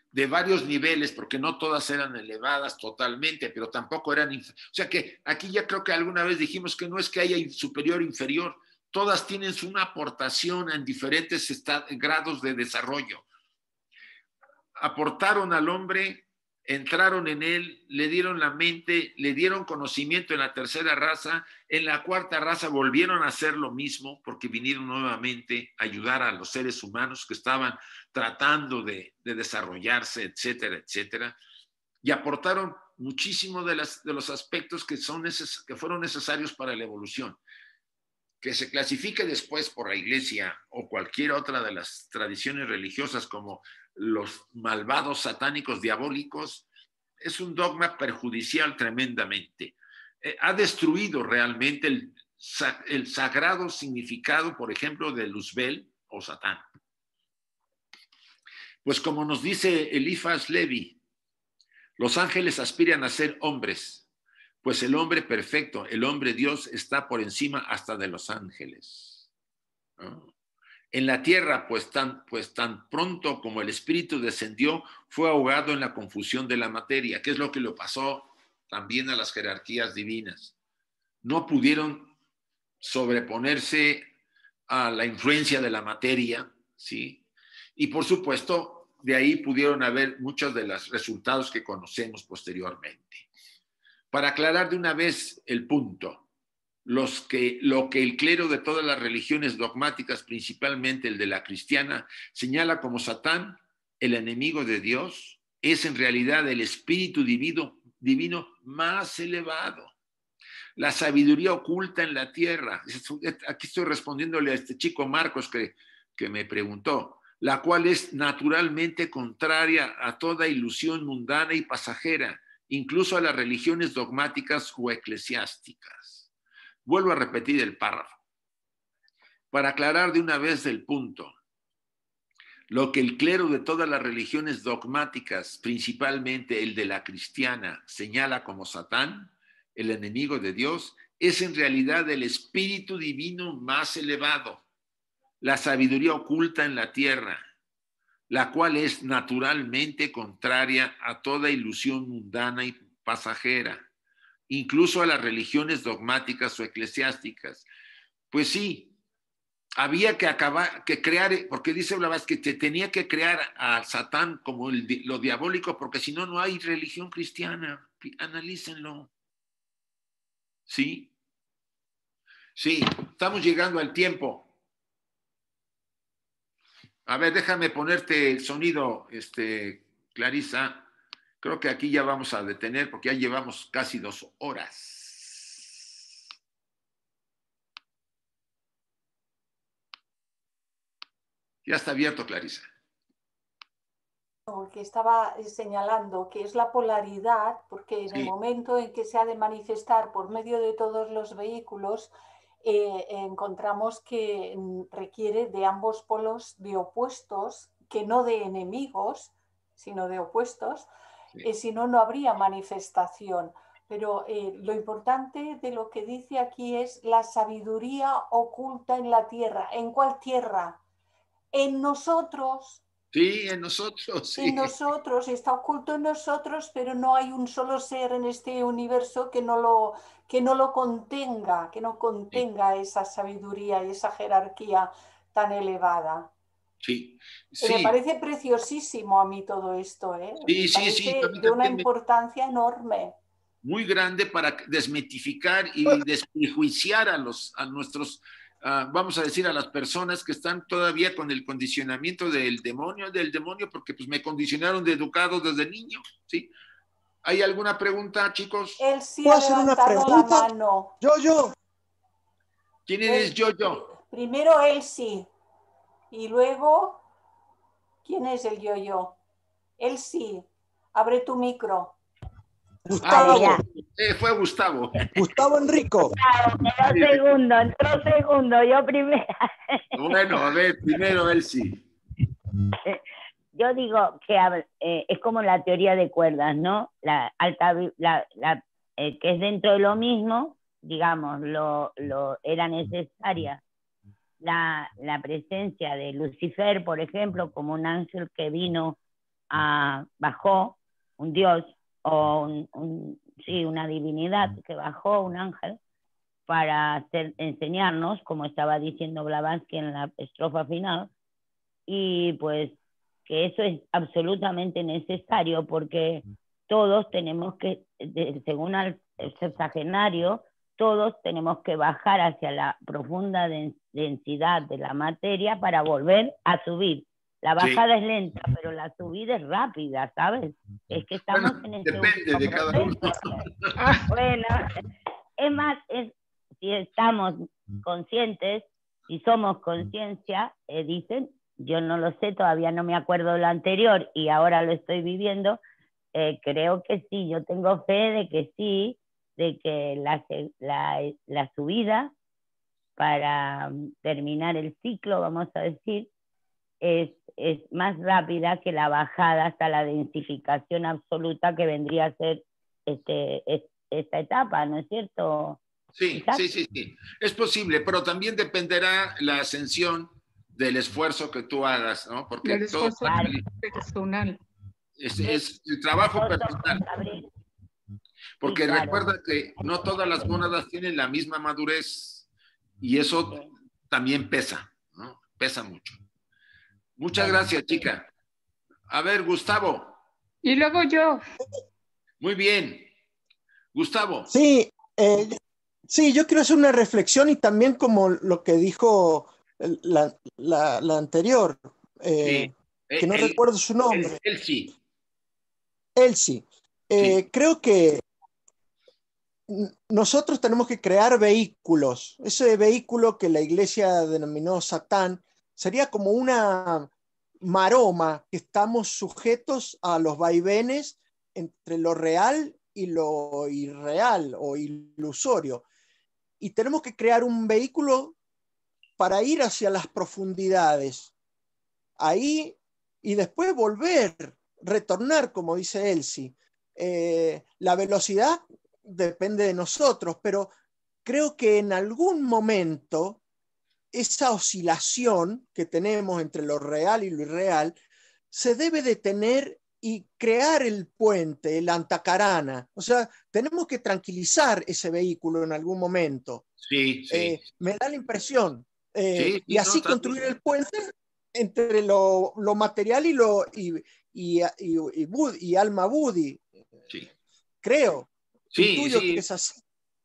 de varios niveles, porque no todas eran elevadas totalmente, pero tampoco eran... O sea que aquí ya creo que alguna vez dijimos que no es que haya superior o inferior, todas tienen una aportación en diferentes grados de desarrollo. Aportaron al hombre, entraron en él, le dieron la mente, le dieron conocimiento en la tercera raza, en la cuarta raza volvieron a hacer lo mismo porque vinieron nuevamente a ayudar a los seres humanos que estaban tratando de desarrollarse, etcétera, etcétera, y aportaron muchísimo de los aspectos que fueron necesarios para la evolución. Que se clasifique después por la Iglesia o cualquier otra de las tradiciones religiosas como los malvados satánicos diabólicos, es un dogma perjudicial tremendamente. Ha destruido realmente el sagrado significado, por ejemplo, de Luzbel o Satán. Pues como nos dice Eliphas Levi, los ángeles aspiran a ser hombres, pues el hombre perfecto, el hombre Dios, está por encima hasta de los ángeles. ¿No? En la tierra, pues tan pronto como el espíritu descendió, fue ahogado en la confusión de la materia, que es lo que le pasó también a las jerarquías divinas. No pudieron sobreponerse a la influencia de la materia, ¿sí? Y por supuesto, de ahí pudieron haber muchos de los resultados que conocemos posteriormente. Para aclarar de una vez el punto, lo que el clero de todas las religiones dogmáticas, principalmente el de la cristiana, señala como Satán, el enemigo de Dios, es en realidad el espíritu divino más elevado. La sabiduría oculta en la tierra. Aquí estoy respondiéndole a este chico Marcos que me preguntó, la cual es naturalmente contraria a toda ilusión mundana y pasajera, incluso a las religiones dogmáticas o eclesiásticas. Vuelvo a repetir el párrafo. Para aclarar de una vez el punto, lo que el clero de todas las religiones dogmáticas, principalmente el de la cristiana, señala como Satán, el enemigo de Dios, es en realidad el espíritu divino más elevado, la sabiduría oculta en la tierra, la cual es naturalmente contraria a toda ilusión mundana y pasajera, incluso a las religiones dogmáticas o eclesiásticas. Pues sí, había que crear, porque dice Blavatsky que tenía que crear a Satán como lo diabólico, porque si no, no hay religión cristiana. Analícenlo. ¿Sí? Sí, estamos llegando al tiempo. A ver, déjame ponerte el sonido, Clarisa. Creo que aquí ya vamos a detener porque ya llevamos casi 2 horas. Ya está abierto, Clarisa. Que estaba señalando que es la polaridad, porque en el momento en que se ha de manifestar por medio de todos los vehículos, encontramos que requiere de ambos polos de opuestos, que no de enemigos, sino de opuestos, si no, no habría manifestación. Pero lo importante de lo que dice aquí es la sabiduría oculta en la tierra. ¿En cuál tierra? En nosotros. Sí, en nosotros. Sí. En nosotros, está oculto en nosotros, pero no hay un solo ser en este universo que no lo contenga, que no contenga esa sabiduría y esa jerarquía tan elevada. Sí, Me parece preciosísimo a mí todo esto, ¿eh? Sí. De una importancia enorme. Muy grande para desmitificar y desprejuiciar a nuestros, vamos a decir, a las personas que están todavía con el condicionamiento del demonio, porque pues me condicionaron de educado desde niño, ¿sí? ¿Hay alguna pregunta, chicos? Él sí ha levantado la mano. Yo. ¿Quién es yo? Primero él sí. Y luego, ¿quién es el yo? Él sí. Abre tu micro. Gustavo. Fue Gustavo. Gustavo Enrico. Entró segundo, yo primero. Bueno, a ver, primero él sí. Yo digo que es como la teoría de cuerdas, ¿no? Que es dentro de lo mismo, digamos, era necesaria la presencia de Lucifer, por ejemplo, como un ángel que vino bajó un dios o sí, una divinidad que bajó, un ángel, para enseñarnos, como estaba diciendo Blavatsky en la estrofa final, y pues que eso es absolutamente necesario porque todos tenemos que, según el sexagenario, todos tenemos que bajar hacia la profunda densidad de la materia para volver a subir. La bajada es lenta, pero la subida es rápida, ¿sabes? Es que estamos en este depende de cada uno. Bueno, es más, si estamos conscientes, si somos conciencia, dicen, yo no lo sé, todavía no me acuerdo de lo anterior y ahora lo estoy viviendo, creo que sí, yo tengo fe de que sí, de que la subida para terminar el ciclo, vamos a decir, es más rápida que la bajada hasta la densificación absoluta que vendría a ser esta etapa, ¿no es cierto? Sí, sí. Es posible, pero también dependerá la ascensión del esfuerzo que tú hagas, ¿no? Porque el esfuerzo personal. Es el trabajo personal. Porque recuerda que no todas las mónadas tienen la misma madurez y eso también pesa, ¿no? Pesa mucho. Muchas gracias, chica. A ver, Gustavo. Y luego yo. Muy bien. Gustavo. Sí, yo quiero hacer una reflexión y también como lo que dijo la anterior, que no recuerdo su nombre. Elsie. Creo que nosotros tenemos que crear vehículos. Ese vehículo que la iglesia denominó Satán sería como una maroma que estamos sujetos a los vaivenes entre lo real y lo irreal o ilusorio. Y tenemos que crear un vehículo para ir hacia las profundidades. Ahí, y después volver, retornar, como dice Elsie. La velocidad depende de nosotros, pero creo que en algún momento esa oscilación que tenemos entre lo real y lo irreal se debe detener y crear el puente, el antacarana. O sea, tenemos que tranquilizar ese vehículo en algún momento. Sí. Me da la impresión. Y así construir el puente entre lo material y alma Budi. Sí. Creo. Sí. Que es así.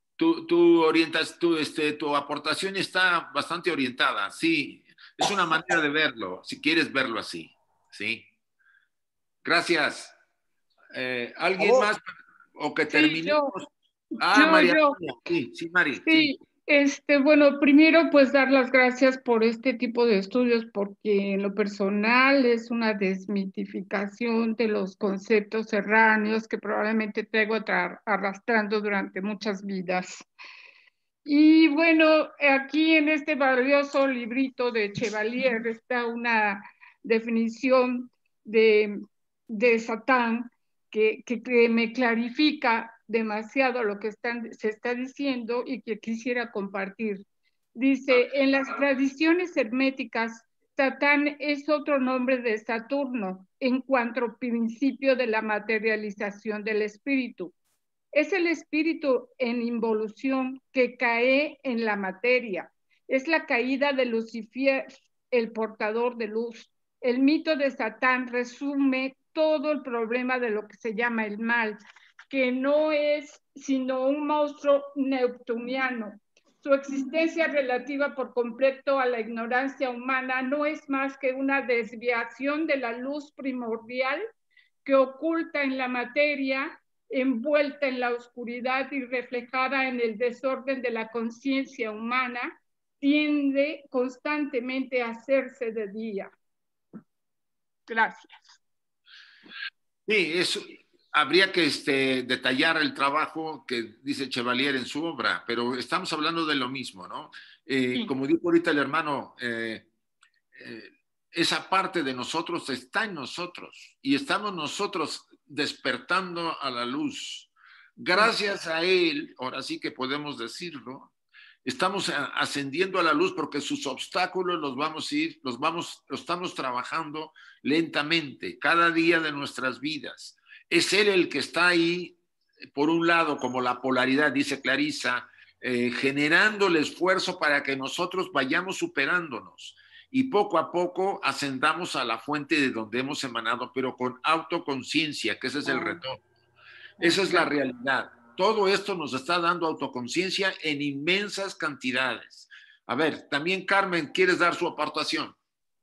Tu aportación está bastante orientada, sí. Es una manera de verlo, si quieres verlo así, ¿sí? Gracias. ¿Alguien más? ¿O que terminemos? María. Sí, Mari. Sí. Bueno, primero pues dar las gracias por este tipo de estudios porque en lo personal es una desmitificación de los conceptos erráneos que probablemente traigo arrastrando durante muchas vidas. Y bueno, aquí en este valioso librito de Chevalier está una definición de Satán que me clarifica demasiado lo que se está diciendo y que quisiera compartir. Dice, en las tradiciones herméticas, Satán es otro nombre de Saturno en cuanto al principio de la materialización del espíritu. Es el espíritu en involución que cae en la materia. Es la caída de Lucifer, el portador de luz. El mito de Satán resume todo el problema de lo que se llama el mal, que no es sino un monstruo neptuniano. Su existencia relativa por completo a la ignorancia humana no es más que una desviación de la luz primordial que oculta en la materia, envuelta en la oscuridad y reflejada en el desorden de la conciencia humana, tiende constantemente a hacerse de día. Gracias. Sí, eso. Habría que detallar el trabajo que dice Chevalier en su obra, pero estamos hablando de lo mismo, ¿no? Sí. Como dijo ahorita el hermano, esa parte de nosotros está en nosotros y estamos nosotros despertando a la luz. Gracias a él, ahora sí que podemos decirlo, estamos ascendiendo a la luz porque sus obstáculos los estamos trabajando lentamente, cada día de nuestras vidas. Es Él el que está ahí, por un lado, como la polaridad, dice Clarisa, generando el esfuerzo para que nosotros vayamos superándonos y poco a poco ascendamos a la fuente de donde hemos emanado, pero con autoconciencia, que ese es el reto. Esa es la realidad. Todo esto nos está dando autoconciencia en inmensas cantidades. A ver, también Carmen, ¿quieres dar su aportación?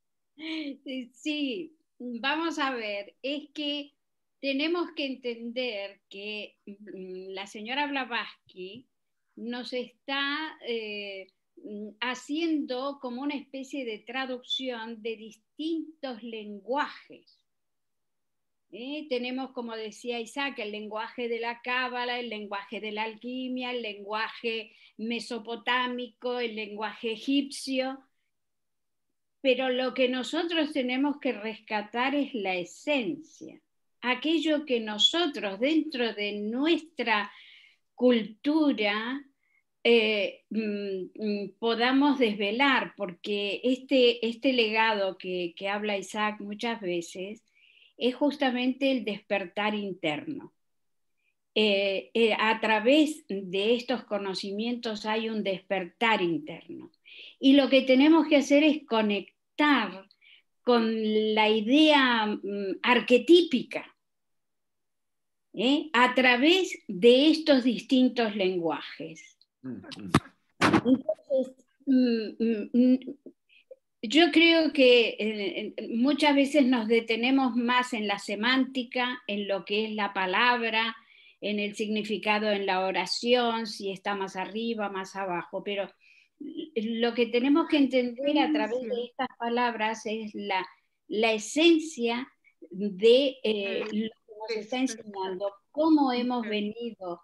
Sí, vamos a ver, es que tenemos que entender que la señora Blavatsky nos está haciendo como una especie de traducción de distintos lenguajes. Tenemos, como decía Isaac, el lenguaje de la cábala, el lenguaje de la alquimia, el lenguaje mesopotámico, el lenguaje egipcio, pero lo que nosotros tenemos que rescatar es la esencia, aquello que nosotros dentro de nuestra cultura podamos desvelar, porque este legado que habla Isaac muchas veces es justamente el despertar interno. A través de estos conocimientos hay un despertar interno. Y lo que tenemos que hacer es conectar con la idea arquetípica, a través de estos distintos lenguajes. Entonces, yo creo que muchas veces nos detenemos más en la semántica, en lo que es la palabra, en el significado en la oración, si está más arriba, más abajo, pero lo que tenemos que entender a través de estas palabras es la esencia de lo que nos está enseñando, cómo hemos venido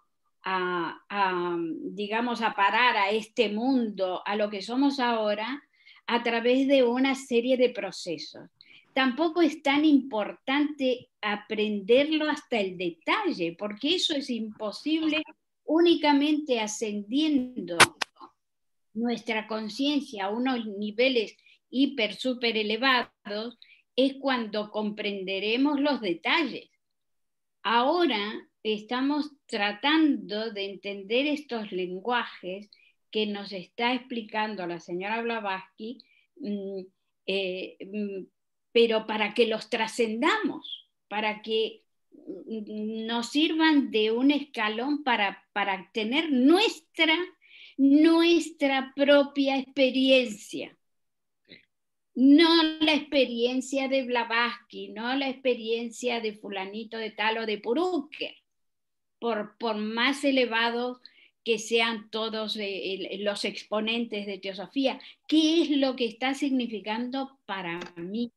digamos, a parar a este mundo, a lo que somos ahora, a través de una serie de procesos. Tampoco es tan importante aprenderlo hasta el detalle, porque eso es imposible únicamente ascendiendo nuestra conciencia a unos niveles hiper, súper elevados, es cuando comprenderemos los detalles. Ahora estamos tratando de entender estos lenguajes que nos está explicando la señora Blavatsky, pero para que los trascendamos, para que nos sirvan de un escalón para tener nuestra propia experiencia. No la experiencia de Blavatsky, no la experiencia de fulanito de tal o de Purúquer, por más elevados que sean todos los exponentes de teosofía. ¿Qué es lo que está significando para mí?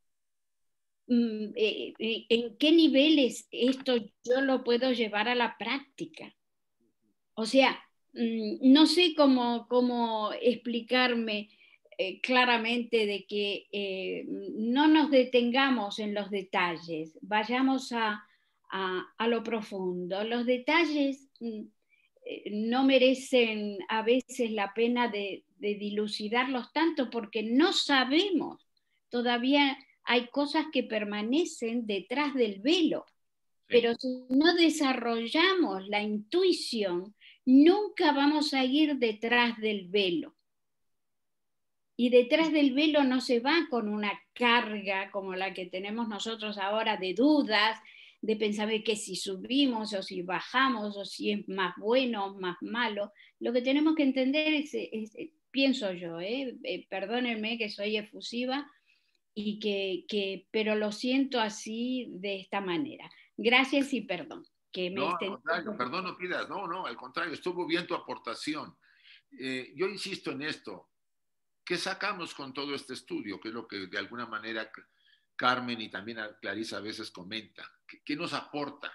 ¿En qué niveles esto yo lo puedo llevar a la práctica? O sea, no sé cómo explicarme claramente de que no nos detengamos en los detalles, vayamos a lo profundo. Los detalles no merecen a veces la pena de dilucidarlos tanto porque no sabemos, todavía hay cosas que permanecen detrás del velo, pero si no desarrollamos la intuición, nunca vamos a ir detrás del velo. Y detrás del velo no se va con una carga como la que tenemos nosotros ahora de dudas, de pensar que si subimos o si bajamos o si es más bueno o más malo. Lo que tenemos que entender es pienso yo, perdónenme que soy efusiva, pero lo siento así, de esta manera. Gracias y perdón. Perdón, no pidas, no, al contrario, estuvo bien tu aportación. Yo insisto en esto. ¿Qué sacamos con todo este estudio? Que es lo que de alguna manera Carmen y también Clarisa a veces comenta. ¿Qué nos aporta?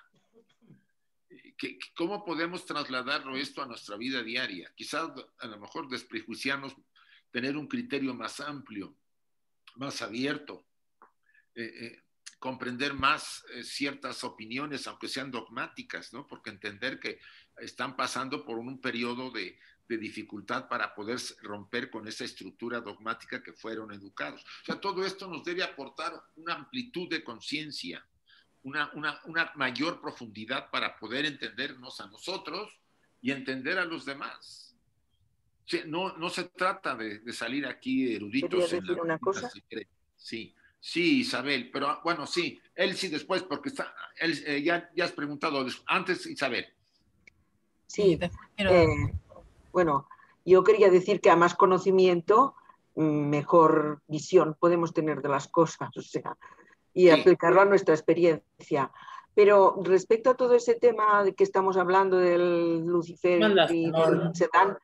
¿Cómo podemos trasladarlo esto a nuestra vida diaria? Quizás a lo mejor desprejuiciarnos, tener un criterio más amplio, más abierto, comprender más ciertas opiniones, aunque sean dogmáticas, ¿no? Porque entender que están pasando por un periodo de de dificultad para poder romper con esa estructura dogmática que fueron educados. O sea, todo esto nos debe aportar una amplitud de conciencia, una mayor profundidad para poder entendernos a nosotros y entender a los demás. O sea, no se trata de salir aquí eruditos. ¿Querías decir una cosa? Sí, Isabel, pero bueno, sí, él sí después, porque ya has preguntado antes, Isabel. Sí, bueno, yo quería decir que a más conocimiento, mejor visión podemos tener de las cosas, o sea, y aplicarlo a nuestra experiencia. Pero respecto a todo ese tema de que estamos hablando del Lucifer y del Satán,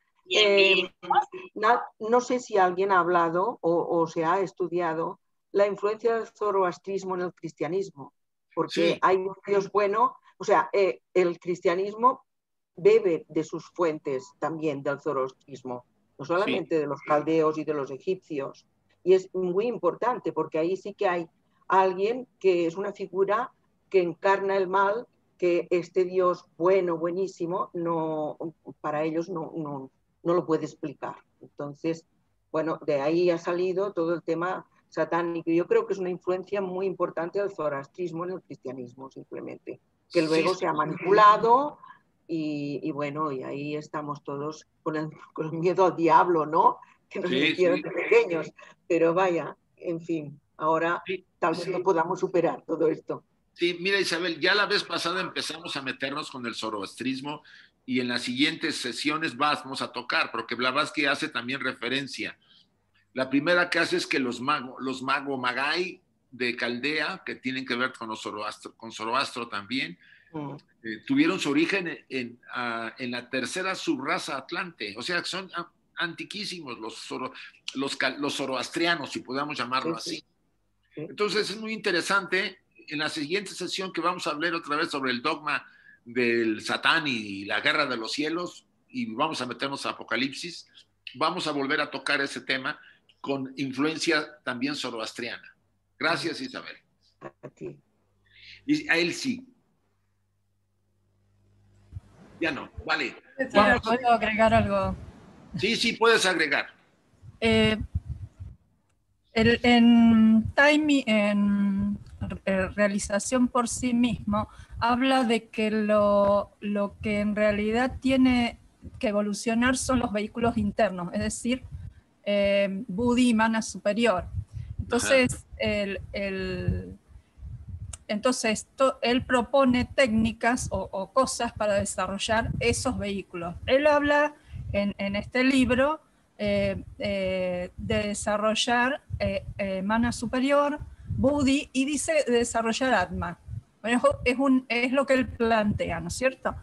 no sé si alguien ha hablado o se ha estudiado la influencia del zoroastrismo en el cristianismo, porque hay un Dios bueno, o sea, el cristianismo bebe de sus fuentes también del zoroastrismo, no solamente de los caldeos y de los egipcios, y es muy importante porque ahí sí que hay alguien que es una figura que encarna el mal, que este Dios bueno, buenísimo, para ellos no lo puede explicar. Entonces, bueno, de ahí ha salido todo el tema satánico. Yo creo que es una influencia muy importante del zoroastrismo en el cristianismo, simplemente, que luego se ha manipulado y bueno, y ahí estamos todos con el miedo al diablo, ¿no? Que nos hicieron pequeños, pero vaya, en fin, ahora tal vez lo podamos superar todo esto. Sí, mira, Isabel, ya la vez pasada empezamos a meternos con el zoroastrismo y en las siguientes sesiones vamos a tocar, porque Blavatsky hace también referencia. La primera que hace es que los mago-magai de Caldea, que tienen que ver con Zoroastro también, tuvieron su origen en la tercera subraza atlante, o sea, son antiquísimos los zoroastrianos, si podamos llamarlo así. Entonces es muy interesante. En la siguiente sesión que vamos a hablar otra vez sobre el dogma del Satán y la guerra de los cielos, y vamos a meternos a Apocalipsis, vamos a volver a tocar ese tema con influencia también zoroastriana. Gracias, Isabel. A ti. Y a él sí. Ya no, vale. ¿Puedo agregar algo? Sí, puedes agregar. En realización por sí mismo, habla de que lo que en realidad tiene que evolucionar son los vehículos internos, es decir, Buddhi, mana superior. Entonces, él propone técnicas o cosas para desarrollar esos vehículos. Él habla en este libro de desarrollar mana superior, Buddhi, y dice desarrollar Atma. Bueno, es lo que él plantea, ¿no es cierto?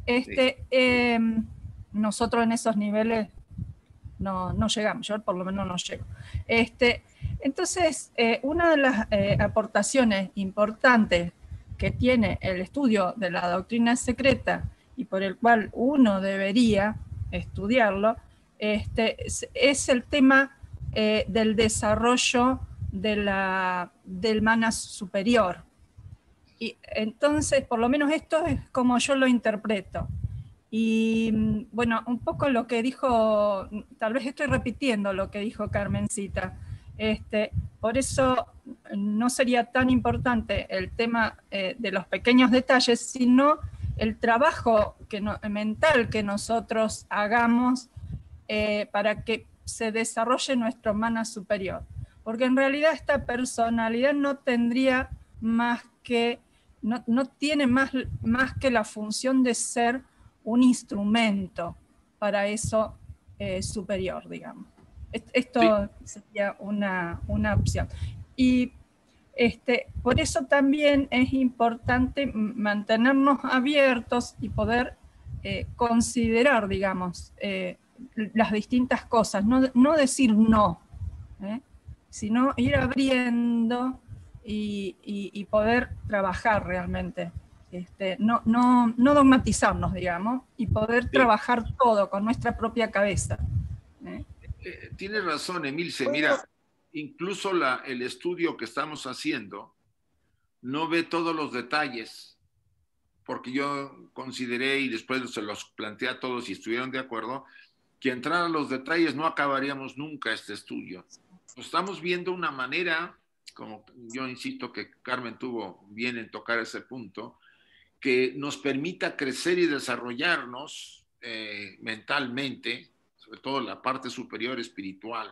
Nosotros en esos niveles no llegamos, yo por lo menos no llego. Entonces, una de las aportaciones importantes que tiene el estudio de la doctrina secreta y por el cual uno debería estudiarlo, es el tema del desarrollo del mana superior. Y entonces, por lo menos esto es como yo lo interpreto. Y bueno, un poco lo que dijo, tal vez estoy repitiendo lo que dijo Carmencita, por eso no sería tan importante el tema de los pequeños detalles, sino el trabajo mental que nosotros hagamos para que se desarrolle nuestro mana superior. Porque en realidad esta personalidad no tendría más que, no tiene más que la función de ser un instrumento para eso superior, digamos. Esto sería una opción. Y por eso también es importante mantenernos abiertos y poder considerar, digamos, las distintas cosas, no decir no, sino ir abriendo y poder trabajar realmente. No dogmatizarnos, digamos, y poder trabajar todo con nuestra propia cabeza. Tienes razón, Emilce. Mira, incluso el estudio que estamos haciendo no ve todos los detalles, porque yo consideré, y después se los planteé a todos y estuvieron de acuerdo, que entrar a los detalles no acabaríamos nunca este estudio. Estamos viendo una manera, como yo insisto que Carmen tuvo bien en tocar ese punto, que nos permita crecer y desarrollarnos mentalmente, sobre todo la parte superior espiritual,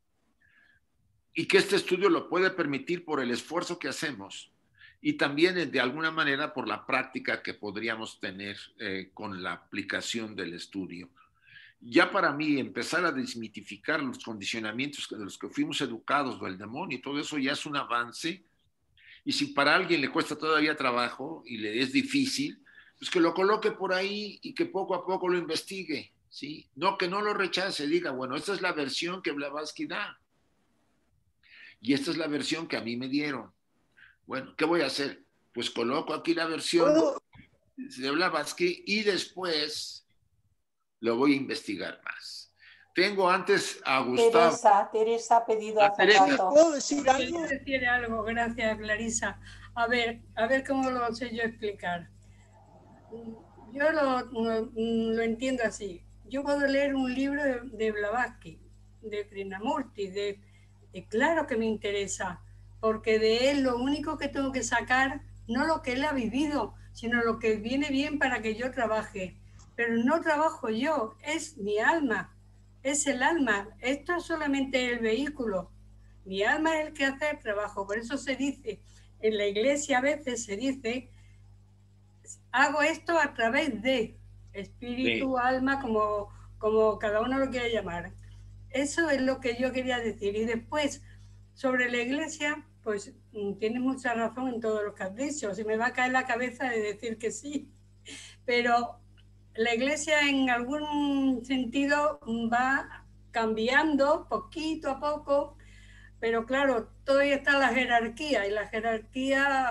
y que este estudio lo puede permitir por el esfuerzo que hacemos y también de alguna manera por la práctica que podríamos tener con la aplicación del estudio. Ya para mí empezar a desmitificar los condicionamientos de los que fuimos educados del demonio y todo eso ya es un avance. Y si para alguien le cuesta todavía trabajo y le es difícil, pues que lo coloque por ahí y que poco a poco lo investigue, ¿sí? No, que no lo rechace, diga, bueno, esta es la versión que Blavatsky da. Y esta es la versión que a mí me dieron. Bueno, ¿qué voy a hacer? Pues coloco aquí la versión de Blavatsky y después lo voy a investigar más. Tengo antes a Gustavo. Teresa ha pedido hace rato. ¿Puedo decir algo? Quiero decir algo, gracias Clarisa. A ver cómo lo sé yo explicar. Yo lo entiendo así. Yo puedo leer un libro de Blavatsky, de Krishnamurti, claro que me interesa, porque de él lo único que tengo que sacar, no lo que él ha vivido, sino lo que viene bien para que yo trabaje. Pero no trabajo yo, es mi alma, es el alma. Esto es solamente el vehículo. Mi alma es el que hace el trabajo. Por eso se dice, en la iglesia a veces se dice, hago esto a través de espíritu, sí, alma, como cada uno lo quiera llamar. Eso es lo que yo quería decir. Y después, sobre la iglesia, pues tienes mucha razón en todo lo que has dicho. Se me va a caer la cabeza de decir que sí. Pero la iglesia en algún sentido va cambiando poquito a poco, pero claro, todavía está la jerarquía y la jerarquía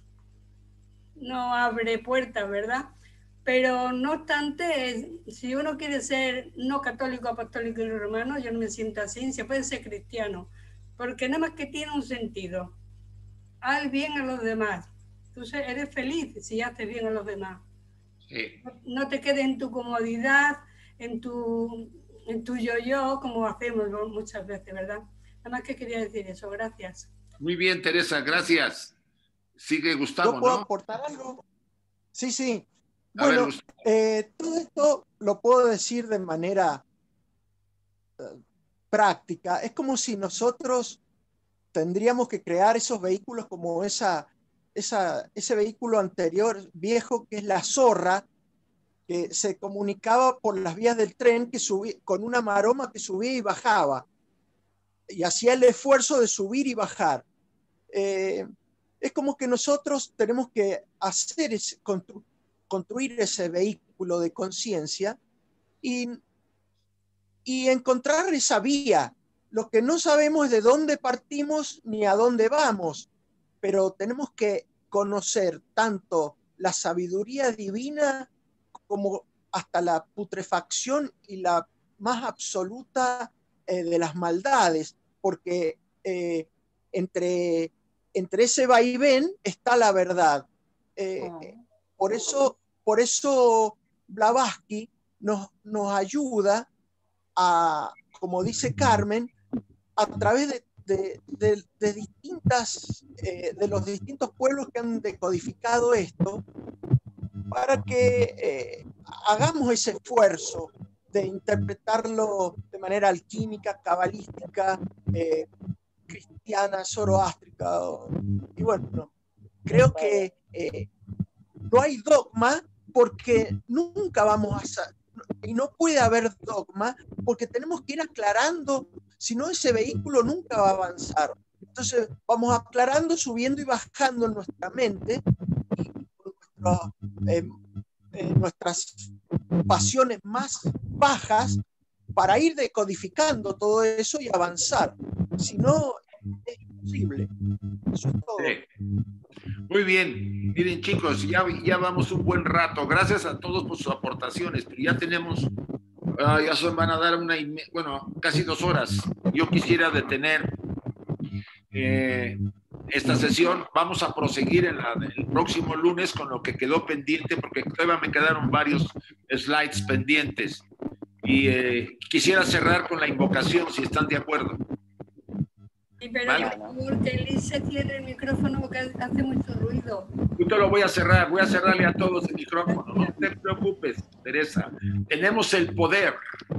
no abre puertas, ¿verdad? Pero no obstante, si uno quiere ser no católico, apostólico y romano, yo no me siento así, se puede ser cristiano, porque nada más que tiene un sentido, haz bien a los demás, tú eres feliz si haces bien a los demás. Sí. No te quedes en tu comodidad, en tu yo-yo, como hacemos muchas veces, ¿verdad? Nada más que quería decir eso, gracias. Muy bien, Teresa, gracias. Sigue Gustavo, ¿no? ¿Yo puedo aportar algo? Sí, sí. Bueno, todo esto lo puedo decir de manera práctica. Es como si nosotros tendríamos que crear esos vehículos como ese vehículo anterior viejo que es la zorra, que se comunicaba por las vías del tren, que subía, con una maroma que subía y bajaba, y hacía el esfuerzo de subir y bajar. Es como que nosotros tenemos que hacer construir ese vehículo de conciencia y encontrar esa vía. Lo que no sabemos es de dónde partimos ni a dónde vamos, pero tenemos que conocer tanto la sabiduría divina como hasta la putrefacción y la más absoluta de las maldades, porque entre ese vaivén está la verdad. Por eso Blavatsky nos ayuda a, como dice Carmen, a través de los distintos pueblos que han decodificado esto, para que hagamos ese esfuerzo de interpretarlo de manera alquímica, cabalística, cristiana, zoroástrica. Y bueno, creo que no hay dogma porque nunca vamos a saber, y no puede haber dogma porque tenemos que ir aclarando, si no ese vehículo nunca va a avanzar. Entonces vamos aclarando, subiendo y bajando en nuestra mente y nuestras pasiones más bajas para ir decodificando todo eso y avanzar. Si no, es imposible. Eso es todo. Sí. Muy bien. Miren, chicos, ya vamos un buen rato. Gracias a todos por sus aportaciones. Pero ya tenemos, ya van a dar casi 2 horas. Yo quisiera detener esta sesión. Vamos a proseguir el próximo lunes con lo que quedó pendiente, porque todavía me quedaron varios slides pendientes. Y quisiera cerrar con la invocación, si están de acuerdo. Sí, pero por favor, que Liz se cierre el micrófono porque hace mucho ruido. Yo te lo voy a cerrar, voy a cerrarle a todos el micrófono. No te preocupes, Teresa. Tenemos el poder.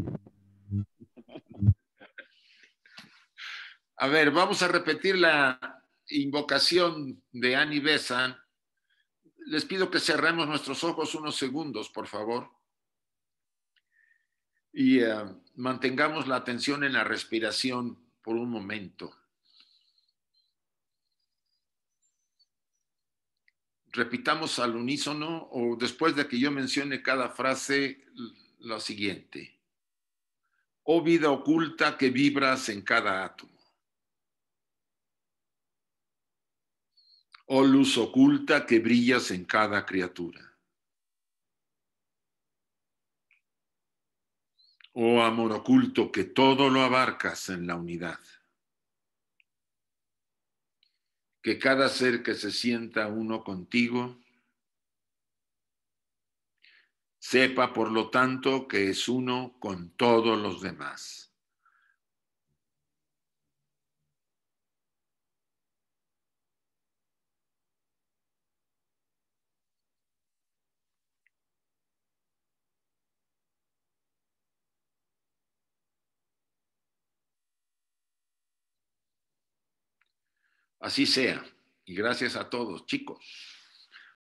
A ver, vamos a repetir la invocación de Annie Besant. Les pido que cerremos nuestros ojos unos segundos, por favor. Y mantengamos la atención en la respiración por un momento. Repitamos al unísono o después de que yo mencione cada frase lo siguiente. Oh vida oculta que vibras en cada átomo. Oh luz oculta que brillas en cada criatura. Oh amor oculto que todo lo abarcas en la unidad. Que cada ser que se sienta uno contigo sepa, por lo tanto, que es uno con todos los demás. Así sea. Y gracias a todos, chicos.